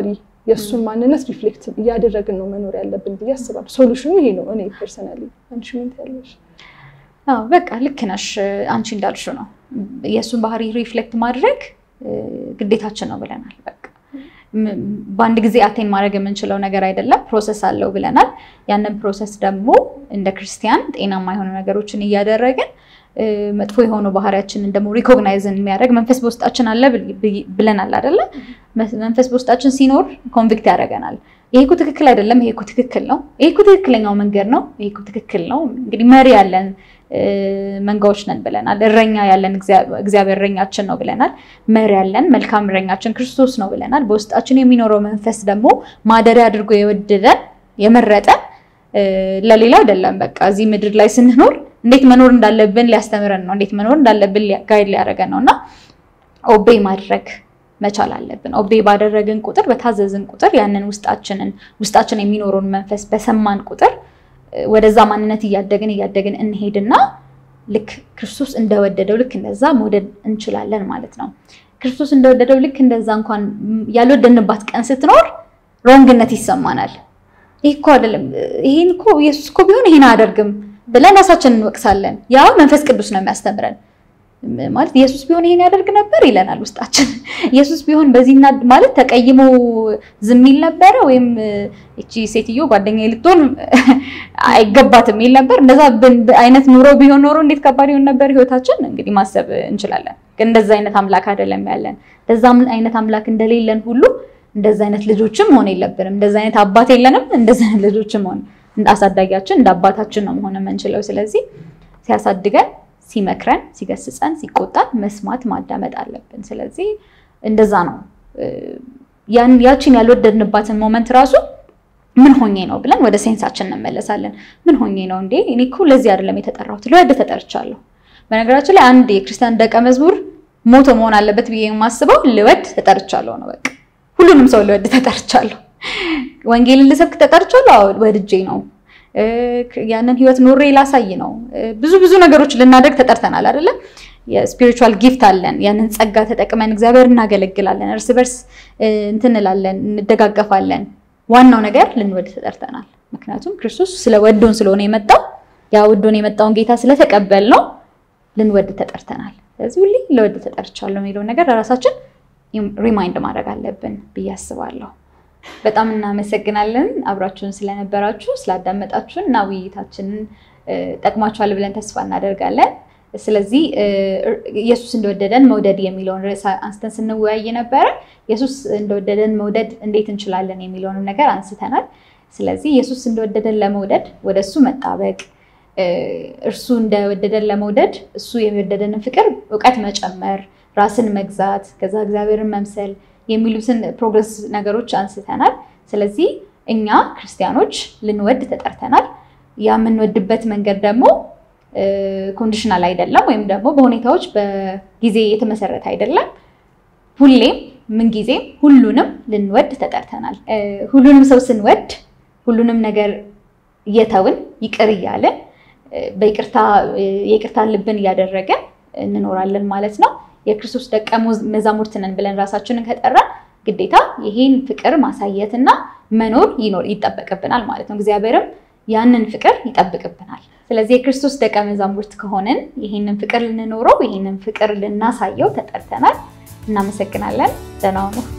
የሱን ማንነት ሪፍሌክት ያደረግን ነው መኖር ያለብን ብዬ አስባለሁ ሶሉሽኑ ይሄ ነው እኔ ፐርሰናሊ አንቺ ምን ትያለሽ አዎ በቃ ልክ ነሽ አንቺ እንዳልሽው ነው የሱን ባህሪ ሪፍሌክት ማድረግ ግዴታችን ነው ብለናል በቃ በአንድ ጊዜ አቴን ማድረግ የምንችለው ነገር አይደለም ፕሮሰስ አለው ብለናል ያንን ፕሮሰስ ደግሞ እንደ ክርስቲያን ጤናማ የሆኑ ነገሮችን እያደረግን መጥፎ የሆኑ ባህሪያችንን ደግሞ ሪኮግናይዝን የሚያደርግ መንፈስ በውስጣችን አለ ብለናል አይደለ መንፈስ በውስጣችን ሲኖር ኮንቪክት ያደርገናል ይሄኮ ትክክል አይደለም ይሄኮ ትክክል ነው ይሄኮ ትክክለኛው መንገድ ነው ይሄኮ ትክክል ነው እንግዲህ መሪ ያለን መንጋዎች ነን ብለናል እረኛ ያለን እግዚአብሔር እረኛችን ነው ብለናል መሪ ያለን መልካም እረኛችን ክርስቶስ ነው ብለናል በውስጣችን የሚኖረው መንፈስ ደግሞ ማደሪያ አድርጎ የወደደ የመረጠ ለሌላ አይደለም በቃ እዚህ ምድር ላይ ስንኖር እንዴት መኖር እንዳለብን ሊያስተምረን ነው እንዴት መኖር እንዳለብን ጋይድ ሊያደርገን ነውና ኦቤይ ማድረግ መቻል አለብን ኦቤይ ባደረግን ቁጥር በታዘዝን ቁጥር ያንን ውስጣችንን ውስጣችን የሚኖረውን መንፈስ በሰማን ቁጥር ወደዛ ማንነት ያያደግን ያያደግን እንሄድና ልክ ክርስቶስ እንደወደደው ልክ እንደዛ መውደድ እንችላለን ማለት ነው ክርስቶስ እንደወደደው ልክ እንደዛ እንኳን ያልወደንባት ቀን ስትኖር ሮንግነት ይሰማናል ይሄኮ አይደለም ይሄን እኮ ኢየሱስ እኮ ቢሆን ይሄን አያደርግም ብለን ራሳችንን እንወቅሳለን ያ መንፈስ ቅዱስ ነው የሚያስተምረን ማለት ኢየሱስ ቢሆን ይሄን ያደርግ ነበር ይለናል ውስጣችን ኢየሱስ ቢሆን በዚህና ማለት ተቀይሞ ዝም ይል ነበር ወይም እቺ ሴትዮ ጓደኛዬ ልትሆን አይገባትም ይል ነበር እንደዛ አይነት ኑሮ ቢሆን ኖሮ እንዴት ከባድ ይሆን ነበር ህይወታችን እንግዲህ ማሰብ እንችላለን ግን እንደዛ አይነት አምላክ አይደለም ያለን እንደዛ አይነት አምላክ እንደሌለን ሁሉ እንደዛ አይነት ልጆችም ሆነ የለብንም እንደዛ አይነት አባት የለንም እንደዛ አይነት ልጆችም ሆነ እንዳሳዳጊያችን እንዳባታችን ነው ሆነ መንችለው ስለዚህ ሲያሳድገን ሲመክረን ሲገስጸን ሲቆጣን መስማት ማዳመጥ አለብን ስለዚህ እንደዛ ነው ያን ያቺን ያልወደድንባትን ሞመንት ራሱ ምን ሆኜ ነው ብለን ወደ ሴንሳችን እንመለሳለን ምን ሆኜ ነው እንዴ እኔ እኮ ለዚህ አይደለም የተጠራሁት ለወደ ተጠርቻለሁ በነገራችን ላይ አንድ የክርስቲያን ደቀ መዝሙር ሞቶ መሆን አለበት ብዬ የማስበው ለወድ ተጠርቻለሁ ነው በቃ ሁሉንም ሰው ለወድ ተጠርቻለሁ ወንጌልን ልሰብክ ተጠርቻለሁ ወድጄ ነው ያንን ህይወት ኖሬ ላሳይ ነው ብዙ ብዙ ነገሮች ልናደግ ተጠርተናል አይደለ የስፒሪቹዋል ጊፍት አለን ያንን ጸጋ ተጠቅመን እግዚአብሔር እናገለግላለን እርስ በርስ እንትንላለን እንደጋገፋለን ዋናው ነገር ልንወድ ተጠርተናል ምክንያቱም ክርስቶስ ስለወዶን ስለሆነ የመጣው ያ ወዶን የመጣውን ጌታ ስለተቀበል ነው ልንወድ ተጠርተናል ስለዚህ ሁሉ ለወድ ተጠርቻለሁ የሚለው ነገር ራሳችን ሪማይንድ ማድረግ አለብን በያስባለሁ በጣም እናመሰግናለን አብራችሁን ስለነበራችሁ ስላዳመጣችሁን እና ውይይታችንን ጠቅማችኋል ብለን ተስፋ እናደርጋለን ስለዚህ ኢየሱስ እንደወደደን መውደድ የሚለውን ርዕስ አንስተን ስንወያይ ነበር ኢየሱስ እንደወደደን መውደድ እንዴት እንችላለን የሚለውን ነገር አንስተናል ስለዚህ ኢየሱስ እንደወደደን ለመውደድ ወደሱ መጣበቅ እርሱ እንደወደደን ለመውደድ እሱ የወደደንን ፍቅር ዕውቀት መጨመር ራስን መግዛት ከዛ እግዚአብሔርን መምሰል የሚሉትን ፕሮግረስ ነገሮች አንስተናል ስለዚህ እኛ ክርስቲያኖች ልንወድ ተጠርተናል ያ ምንወድበት መንገድ ደግሞ ኮንዲሽናል አይደለም ወይም ደግሞ በሁኔታዎች በጊዜ የተመሰረተ አይደለም ሁሌም ምን ጊዜ ሁሉንም ልንወድ ተጠርተናል ሁሉንም ሰው ስንወድ ሁሉንም ነገር እየተውን ይቅር ይያለን በይቅርታ የይቅርታ ልብን ያደረገን እንኖራለን ማለት ነው የክርስቶስ ደቀ መዛሙርት ነን ብለን ራሳችንን ከጠራን ግዴታ ይሄን ፍቅር ማሳየትና መኖር ይኖር ይጠበቅብናል ማለት ነው እግዚአብሔርም ያንን ፍቅር ይጠብቅብናል ስለዚህ የክርስቶስ ደቀ መዛሙርት ከሆነን ይሄንን ፍቅር ልንኖረው ይሄንን ፍቅር ልናሳየው ተጠርተናል እናመሰግናለን ደህና ሁኑ